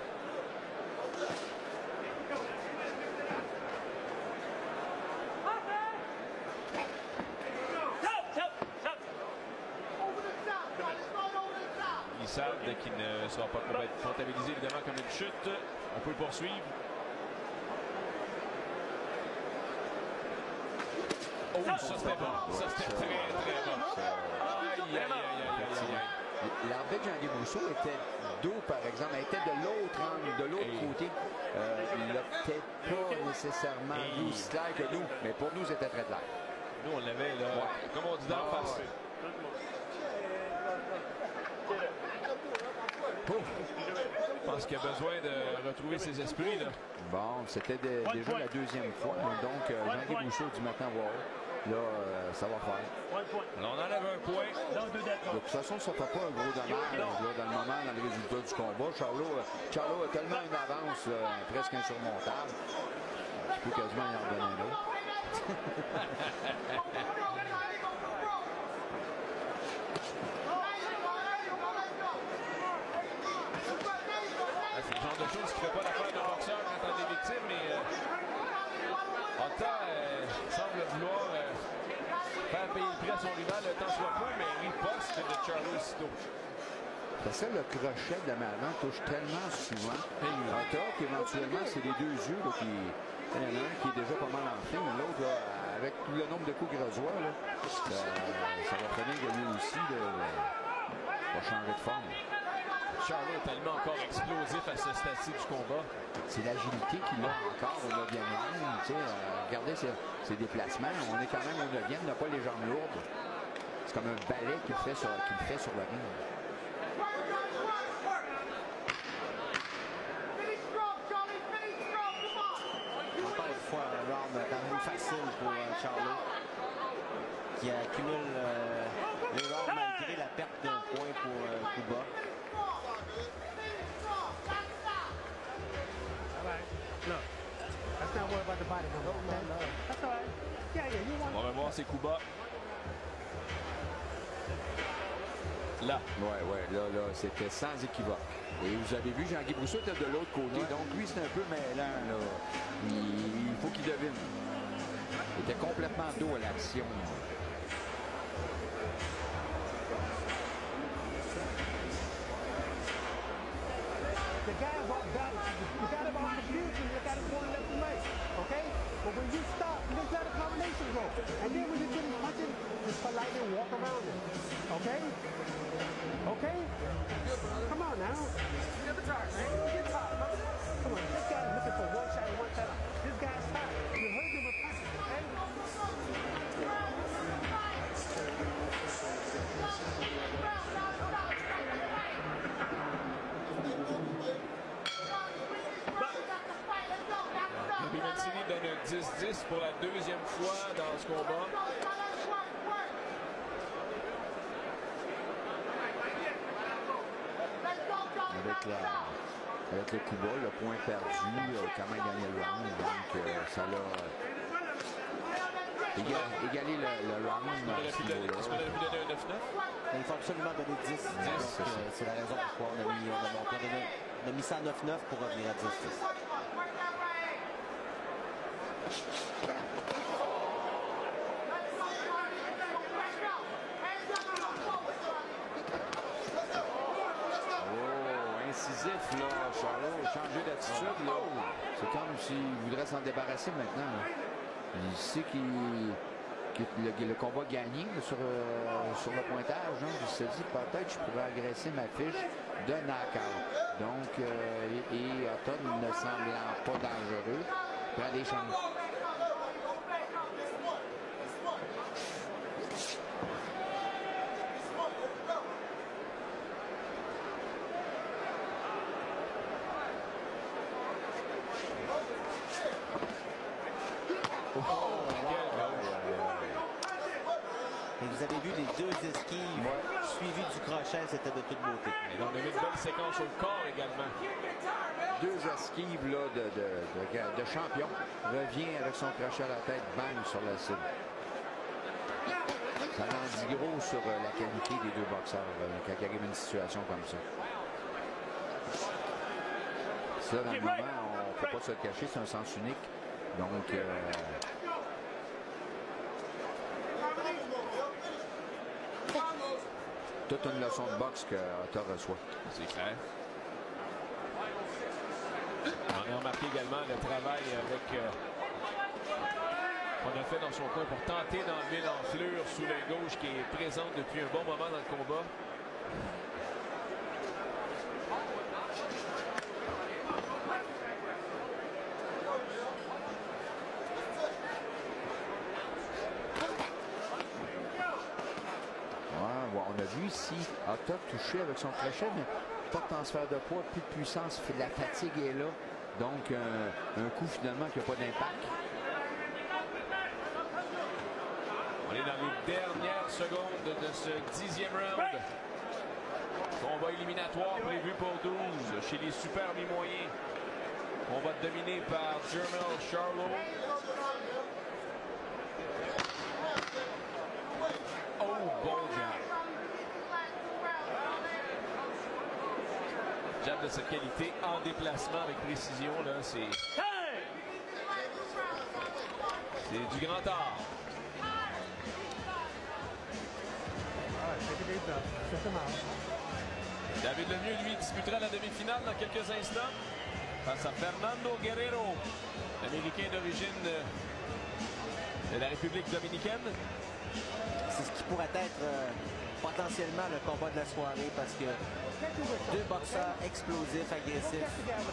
Ils savent qu'il ne sera pas comptabilisé évidemment comme une chute. On peut le poursuivre. Oh, ça c'était bon. Ça c'était très très bon. Aïe, aïe, aïe, aïe, aïe. L'arbitre Jean-Guy Brousseau était dos, par exemple. Elle était de l'autre angle, de l'autre côté. Euh, il n'a peut-être pas nécessairement vu aussi clair que nous, mais pour nous, c'était très clair. Nous, on l'avait là, ouais. Comme on dit dans le ah, face. Ouais. Je pense qu'il a besoin de retrouver ses esprits. Là. Bon, c'était de, déjà la deuxième fois. Donc, euh, Jean-Guy Brousseau du matin, wow. Là, euh, ça va faire. Alors, on enlève un point. De toute façon, ça ne fait pas un gros dommage là, dans le moment, dans le résultat du combat. Charlo, euh, Charlo a tellement une avance là, presque insurmontable. Je peux quasiment y en redonner un autre. C'est le genre de choses qui ne fait pas l'affaire de boxeur quand on est victime, mais euh, Ota euh, semble vouloir euh, faire payer le prix à son rival le temps soit peu, mais riposte de Charlo aussitôt. Parce que le crochet de la main avant touche tellement souvent. Ota, qui éventuellement, c'est les deux yeux là, qui. Il y en a un qui est déjà pas mal enflé, mais l'autre, avec tout le nombre de coups qu'il reçoit, là, ça, ça va très bien gagner aussi. Là, va changer de forme. Charlo est tellement encore explosif à ce stade-ci du combat. C'est l'agilité qu'il a encore au neuvième round. Tu sais, euh, regardez ses, ses déplacements. On est quand même au neuvième, il n'a pas les jambes lourdes. C'est comme un balai qu'il fait sur, qu'il fait sur le ring. Encore une fois, un round quand même facile pour euh, Charlo, qui accumule euh, les rounds malgré la perte d'un point pour euh, Kuba. On va voir ses coups bas. Là. Ouais, ouais, là, là, c'était sans équivoque. Et vous avez vu, Jean-Guy Brousseau était de l'autre côté, ouais. Donc lui, c'est un peu mêlant, là. Il, il faut qu'il devine. Il était complètement dos à l'action. The guy is off balance. You got him off confusion. You got him going left and right. Okay? But when you stop, you just let a combination go. And then when you get him punching, just politely walk around him. Okay? Okay? Come on now. You never tired, man. You get tired, brother. Come on. This guy's looking for one shot and one shot. This guy's tired. You heard him with punches, okay? six dix pour la deuxième fois dans ce combat. Avec, la, avec le coup bas, le point perdu, euh, quand même gagné le round. Donc, euh, ça l'a euh, égal, égalé le, le round. Est-ce qu'on aurait pu donner, est-ce qu'on aurait pu donner un neuf neuf? Il faut absolument donner dix. dix. Euh, c'est la raison pourquoi on a mis, on a, on a, donné, on a mis ça à neuf neuf pour revenir à dix dix. Incisif, là, Charlot, changer d'attitude, là. C'est comme s'il voudrait s'en débarrasser maintenant. Là. Il sait qu'il qu le, le combat gagné là, sur, euh, sur le pointage. Hein. Il s'est dit peut-être je pourrais agresser ma fiche de knockout. Donc, euh, et, et Otton ne semblant pas dangereux, prend des chances. Vous avez vu les deux esquives ouais. suivies du crochet, c'était de toute beauté. Et on a vu une belle séquence au corps également. Deux esquives là, de, de, de, de champion. Revient avec son crochet à la tête, bang sur la cible. Ça en dit gros sur euh, la qualité des deux boxeurs euh, quand il arrive une situation comme ça. Ça, dans le moment, on ne peut pas se le cacher, c'est un sens unique. Donc, euh, toute une leçon de boxe que Otto reçoit. C'est clair. On a remarqué également le travail avec euh, qu'on a fait dans son coin pour tenter d'enlever l'enflure sous l'œil gauche qui est présente depuis un bon moment dans le combat. On a vu ici Otto touché avec son crochet, mais pas de transfert de poids, plus de puissance, la fatigue est là. Donc, euh, un coup finalement qui n'a pas d'impact. On est dans les dernières secondes de ce dixième round. Combat éliminatoire prévu pour douze chez les super mi-moyens. Combat dominé par Jermell Charlo. Oh, bon jab. Jab de cette qualité en déplacement avec précision, là, c'est. C'est du grand art. David Lemieux, lui, disputera la demi-finale dans quelques instants face à Fernando Guerrero, américain d'origine de la République dominicaine. C'est ce qui pourrait être euh, potentiellement le combat de la soirée parce que deux boxeurs explosifs, agressifs.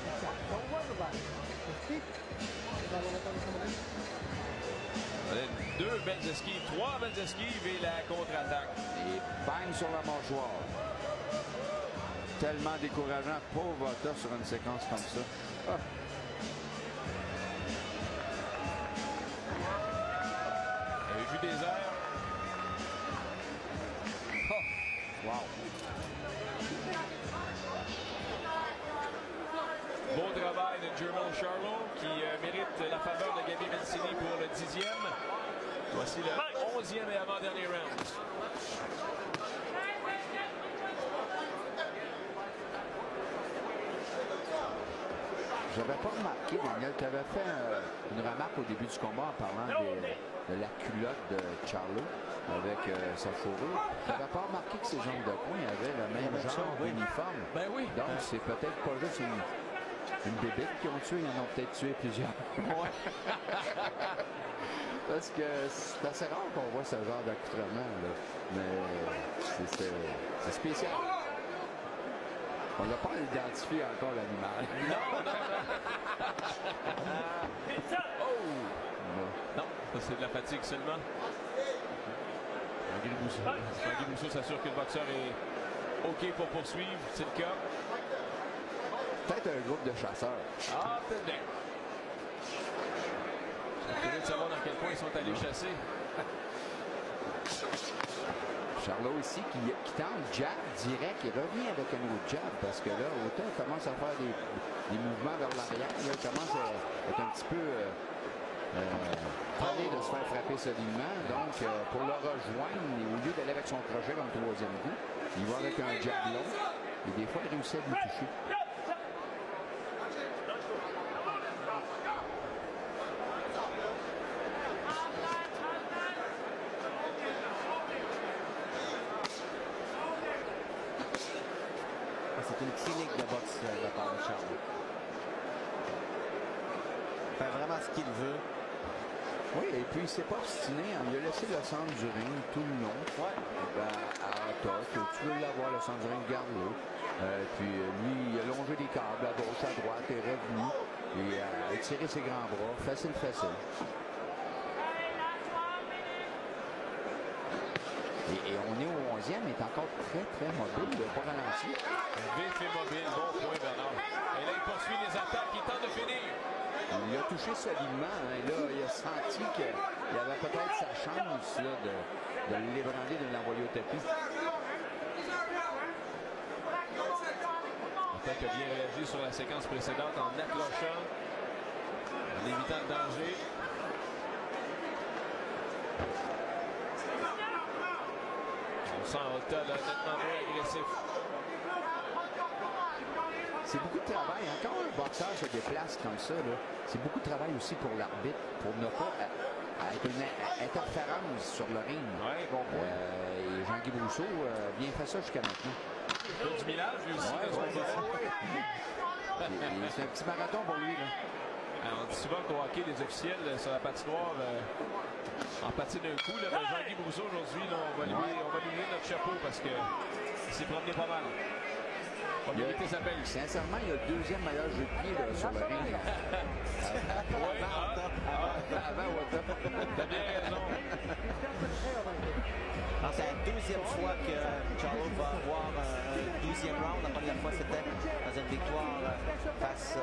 Deux belles esquives, trois belles esquives et la contre-attaque. Et bang sur la mâchoire. Tellement décourageant, pauvre Otto sur une séquence comme ça. Ah. Il avait vu des airs. Oh. Wow. Beau travail de Jermell Charlo qui euh, mérite la faveur de Gabi Mancini pour le dixième. Voici le onzième et avant-dernier round. J'avais pas remarqué, Daniel, tu avais fait euh, une remarque au début du combat en parlant des, de la culotte de Charlo avec euh, sa fourrure. Tu n'avais pas remarqué que ces jambes de poing avaient le même genre d'uniforme. Ben oui. Donc, c'est peut-être pas juste une, une bébête qui ont tué, ils en ont peut-être tué plusieurs. Ouais. Parce que c'est assez rare qu'on voit ce genre d'accoutrement, là. Mais c'est spécial. On n'a pas identifié encore l'animal. Non, non, non. Oh! Non, ça c'est de la fatigue seulement. Tanguy Mousseau. Tanguy Mousseau s'assure que le boxeur est OK pour poursuivre. C'est le cas. Peut-être un groupe de chasseurs. Ah, peut-être bien. de savoir dans quel coin ils sont allés chasser. Charlot ici qui, qui tente jab direct. Il revient avec un autre jab parce que là, autant il commence à faire des, des mouvements vers l'arrière. Il commence à être un petit peu euh, euh, tanné de se faire frapper solidement. Donc, euh, pour le rejoindre, au lieu d'aller avec son crochet comme troisième coup, il va avec un jab long. Et des fois, il réussit à lui toucher. C'est une clinique de boxe de la part de Charlot. Il fait vraiment ce qu'il veut. Oui, et puis il s'est pas obstiné. Hein. Il a laissé le centre du ring tout le long. Ouais. Ben, à toc. Tu veux l'avoir, le centre du ring, garde-le. Euh, puis lui, il a longé des câbles à gauche, à droite, est revenu. Et a étiré ses grands bras. Facile, facile. Et, et on est au onzième, il est encore très, très mobile. Il n'a pas ralenti. Vif et mobile, bon point, Bernard. Et là, il poursuit les attaques, il tente de finir. Il a touché solidement. Hein, et là, il a senti qu'il avait peut-être sa chance là, de, de l'ébranler, de l'envoyer au tapis. Attaque a bien réagi sur la séquence précédente en accrochant, en évitant le danger. On sent Ota là, nettement moins agressif. C'est beaucoup de travail. Hein. Quand un boxeur se déplace comme ça, c'est beaucoup de travail aussi pour l'arbitre, pour ne pas être une interférence sur le ring. Ouais, bon point. Euh, et Jean-Guy Brousseau euh, bien fait ça jusqu'à maintenant. Il fait du millage, lui aussi. Ouais, ouais, c'est un petit marathon pour lui. Là. Alors, on dit souvent qu'au hockey, les officiels sur la patinoire euh, en patinent un coup. Là, mais Jean-Guy Brousseau, aujourd'hui, on va lui ouais. on va lui lever notre chapeau parce qu'il s'est promené pas mal. On va éviter sa paye. Sincèrement, il a le deuxième meilleur jeu de pied là, sur le ring. Oui, avant Ota. T'as bien raison. C'est la deuxième fois que Charlot va avoir un douzième round. La première fois, c'était dans une victoire face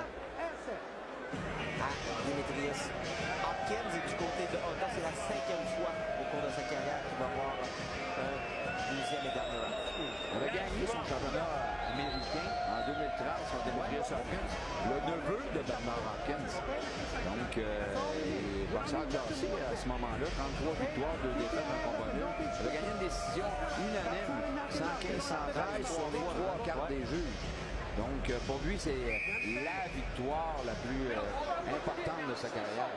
à Demetrius Hopkins. Et du côté de Ota, c'est la cinquième fois au cours de sa carrière qu'il va avoir un deuxième et dernier round. Il avait gagné son championnat américain en deux mille treize contre Demetrius Hopkins, le neveu de Bernard Hopkins. Donc, euh, boxeur classé à ce moment-là, trente-trois victoires, deux défaites, un combat nul. Il a gagné une décision unanime, cent quinze à cent treize sur les trois quarts des juges. Donc, euh, pour lui, c'est la victoire la plus euh, importante de sa carrière.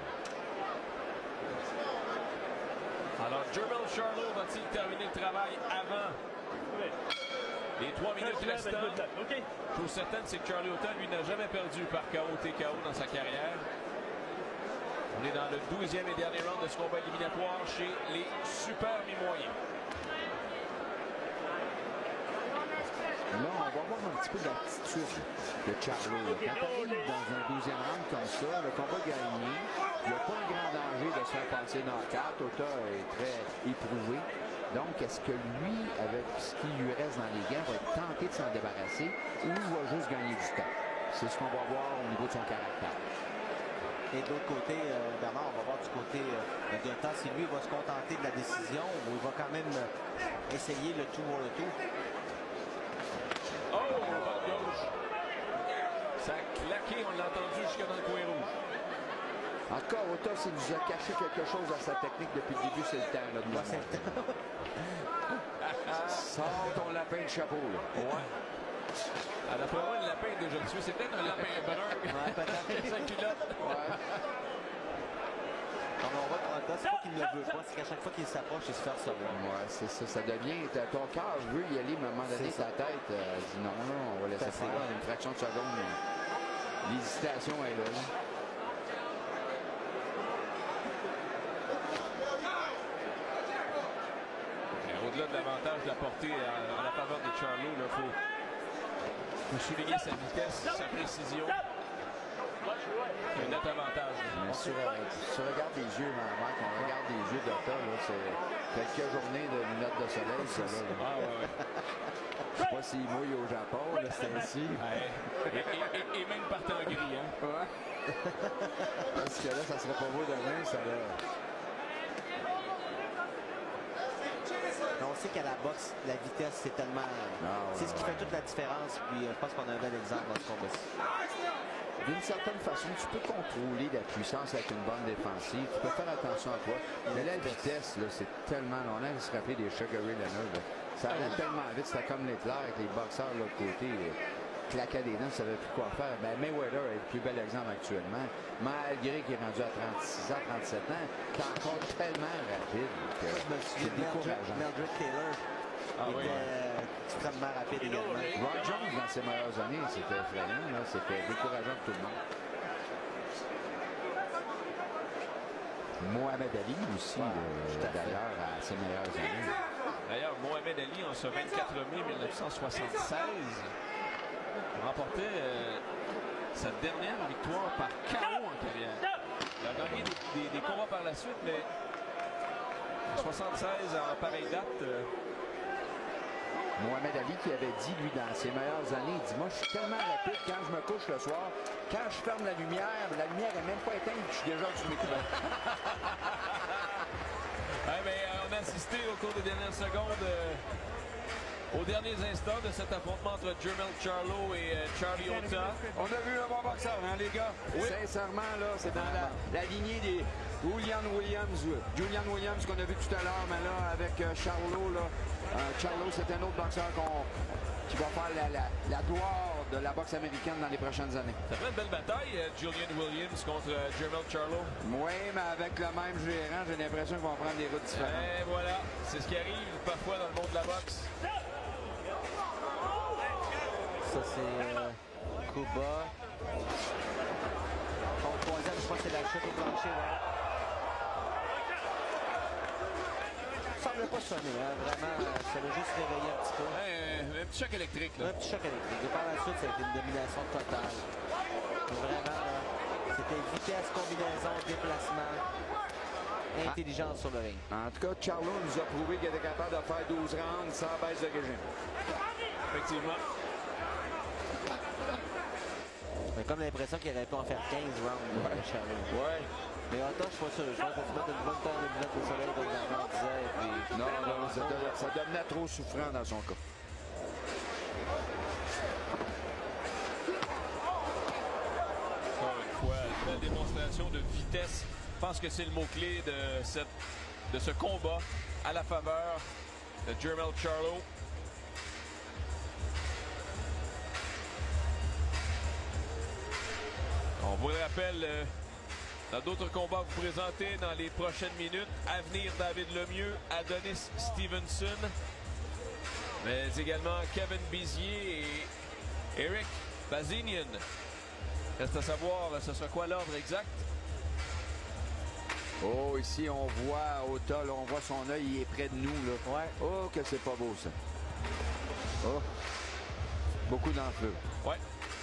Alors, Jermell Charlot va-t-il terminer le travail avant les trois minutes restantes? Chose certaine, c'est que Charlie Ota, lui, n'a jamais perdu par K O T K O dans sa carrière. On est dans le douzième et dernier round de ce combat éliminatoire chez les super mi-moyens. Là, on va voir un petit peu d'attitude de Charlot. Quand on arrive dans un douzième round comme ça, le combat gagné, il n'y a pas un grand danger de se faire passer dans la carte. Ota est très éprouvé. Donc, est-ce que lui, avec ce qui lui reste dans les gants, va être tenté de s'en débarrasser ou va juste gagner du temps? C'est ce qu'on va voir au niveau de son caractère. Et de l'autre côté, euh, Bernard, on va voir du côté euh, de temps si lui va se contenter de la décision ou il va quand même euh, essayer le tout pour le tout. Oh, pas de gauche. Ça a claqué, on l'a entendu jusqu'à dans le coin rouge. Encore, Ota, s'il nous a caché quelque chose à sa technique depuis le début, c'est le temps. Là, de ouais, c'est le temps. Sors ton lapin de chapeau. Là. Ouais. À la fois, le lapin est déjà tué. C'est peut-être un lapin brun. Ouais, peut-être. Sa culotte. Ouais. Non, mais on va Ota, c'est pas qu'il ne le veut pas, c'est qu'à chaque fois qu'il s'approche, il se fait recevoir. Ouais, c'est ça. Ça devient. Ton cœur veut y aller, mais à un moment donné, ta tête euh, dit non, là, on va laisser faire. Une fraction de seconde. L'hésitation est là. là. Au-delà de l'avantage de la portée à, à la faveur de Charlot, il faut, faut souligner sa vitesse, sa précision. Un net avantage. Mais si tu regardes les yeux, maman, quand on regarde les yeux d'Ota, c'est quelques journées de lunettes de soleil, ça. Là, là. Ah, ouais, ouais. Je sais pas s'il mouille au Japon, là, c'est ainsi. Ouais. Et, et, et, et même partant gris, hein? Ouais. Parce que là, ça sera pas beau demain, ça va. On sait qu'à la boxe, la vitesse, c'est tellement... Ah, ouais, c'est ce qui ouais. fait toute la différence. Puis euh, je pense qu'on a un bel exemple dans ce combat-ci. D'une certaine façon, tu peux contrôler la puissance avec une bonne défensive. Tu peux faire attention à toi. Mais là, la vitesse, là, c'est tellement long. On a se rappeler des Sugar Ray Leonard. Là. Ça allait tellement vite. C'était comme l'éclair avec les boxeurs de l'autre côté. Euh, claquaient des dents, ne savaient plus quoi faire. Ben, Mayweather est le plus bel exemple actuellement. Malgré qu'il est rendu à trente-six ans, trente-sept ans, qui est encore tellement rapide. Que Je me souviens c'est de Mildred, décourageant. Mildred Taylor. Ah était oui. euh, extrêmement rapide également. Ron Jones, dans ses meilleures années, c'était effrayant. là. C'était décourageant pour tout le monde. Mohamed Ali aussi, euh, d'ailleurs, à ses meilleures années. D'ailleurs, Mohamed Ali, en ce vingt-quatre mai mille neuf cent soixante-seize, remportait euh, sa dernière victoire par K O en carrière. Il a gagné des, des, des combats par la suite, mais en soixante-seize, en pareille date... Euh, Mohamed Ali qui avait dit, lui, dans ses meilleures années, il dit, moi, je suis tellement rapide quand je me couche le soir, quand je ferme la lumière, la lumière n'est même pas éteinte, je suis déjà sur mes couverts. ouais, mais, euh, on a assisté au cours des dernières secondes euh, aux derniers instants de cet affrontement entre Jermell Charlo et euh, Charlie Ota. On a vu un bon boxeur, hein, les gars? Oui. Sincèrement, là, c'est dans la, la lignée des Julian Williams. Julian Williams qu'on a vu tout à l'heure, mais là, avec euh, Charlo, là, euh, Charlo, c'est un autre boxeur qu'on, qui va faire la, la, la gloire de la boxe américaine dans les prochaines années. Ça fait une belle bataille, euh, Julian Williams contre euh, Jermell Charlo. Oui, mais avec le même gérant, j'ai l'impression qu'ils vont prendre des routes différentes. Et voilà, c'est ce qui arrive parfois dans le monde de la boxe. Ça, c'est euh, Kuba. Au troisième, je crois que c'est la chute au plancher. Voilà. Ça ne semble pas sonner, hein, vraiment. Ça l'a juste réveillé un petit peu. Ouais, un, un petit choc électrique. Là. Un petit choc électrique. Et par la suite, ça a été une domination totale. Vraiment, là, c'était vitesse, combinaison, déplacement, intelligence sur le ring. En tout cas, Charlo nous a prouvé qu'il était capable de faire douze rounds sans baisse de régime. Effectivement. J'ai comme l'impression qu'il aurait pu en faire quinze rounds, ouais. Charlo. Ouais. Mais Ota, je suis pas sûr. Je pense qu'on se mettre une bonne paire de lunettes au soleil, comme Bernard disait. Et puis... Non, non, ça, de- ça devenait trop souffrant dans son cas. Encore une fois, une belle démonstration de vitesse. Je pense que c'est le mot-clé de, cette, de ce combat à la faveur de Jermell Charlo. On vous le rappelle, euh, dans d'autres combats à vous présenter dans les prochaines minutes. Avenir David Lemieux, Adonis Stevenson, mais également Kevin Bizier et Eric Bazinian. Reste à savoir, ce sera quoi l'ordre exact? Oh, ici, on voit Ota, là, on voit son œil, il est près de nous. Là. Ouais. Oh, que c'est pas beau, ça. Oh, beaucoup d'enfeux. Ouais.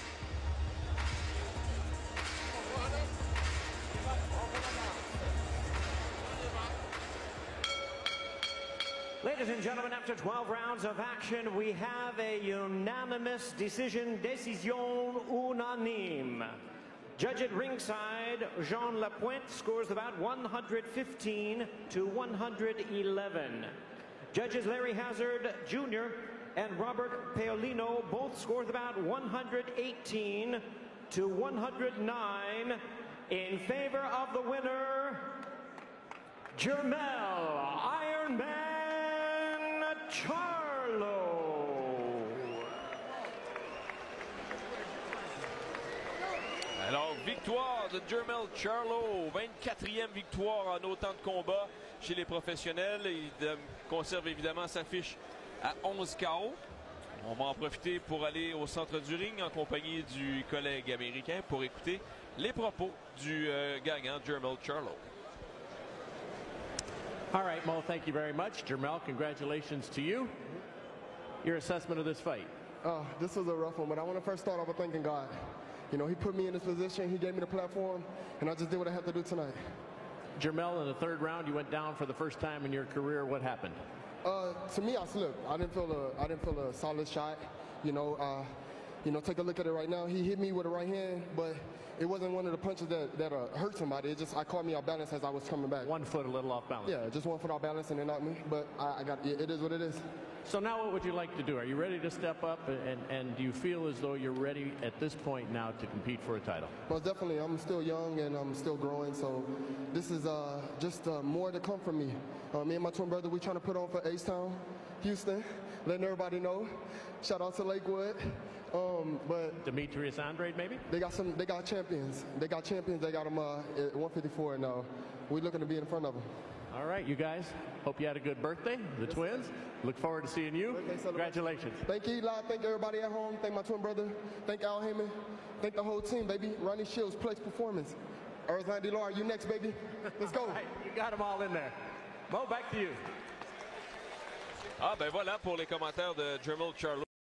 Ladies and gentlemen, after twelve rounds of action, we have a unanimous decision, décision unanime. Judge at ringside, Jean Lapointe scores about one hundred fifteen to one hundred eleven. Judges Larry Hazard Junior and Robert Paolino both scored about one hundred eighteen to one hundred nine in favor of the winner, Jermell Iron Man Charlo. Alors, victoire de Jermell Charlo, vingt-quatrième victoire en autant de combats chez les professionnels. Il euh, conserve évidemment sa fiche à onze K O. On va en profiter pour aller au centre du ring en compagnie du collègue américain pour écouter les propos du euh, gagnant Jermell Charlo. All right, Mo, thank you very much. Jermell, congratulations to you. Your assessment of this fight. Uh, this was a rough one, but I want to first start off with thanking God. You know, he put me in this position, he gave me the platform, and I just did what I had to do tonight. Jermell, in the third round, you went down for the first time in your career. What happened? Uh, to me, I slipped. I didn't feel a, I didn't feel a solid shot. You know, uh, You know, take a look at it right now. He hit me with a right hand, but it wasn't one of the punches that, that uh, hurt somebody. It just, I caught me off balance as I was coming back. One foot a little off balance. Yeah, just one foot off balance and it knocked me. But I, I got, it, it is what it is. So now what would you like to do? Are you ready to step up? And, and do you feel as though you're ready at this point now to compete for a title? Most definitely. I'm still young and I'm still growing. So this is uh, just uh, more to come from me. Uh, me and my twin brother, we trying to put on for H-Town, Houston, letting everybody know. Shout out to Lakewood. Um, but Demetrius Andrade, maybe? They got some. They got champions. They got champions. They got them uh, at one fifty-four, and uh, we're looking to be in front of them. All right, you guys. Hope you had a good birthday, the yes, twins. Sir. Look forward to seeing you. Congratulations. Thank you, Eli. Thank everybody at home. Thank my twin brother. Thank Al Heyman. Thank the whole team, baby. Ronnie Shields, Place Performance. Erzlan Delor, you next, baby. Let's go. Right, you got them all in there. Mo, back to you. Ah, ben voilà pour les commentaires de Jermell Charlo.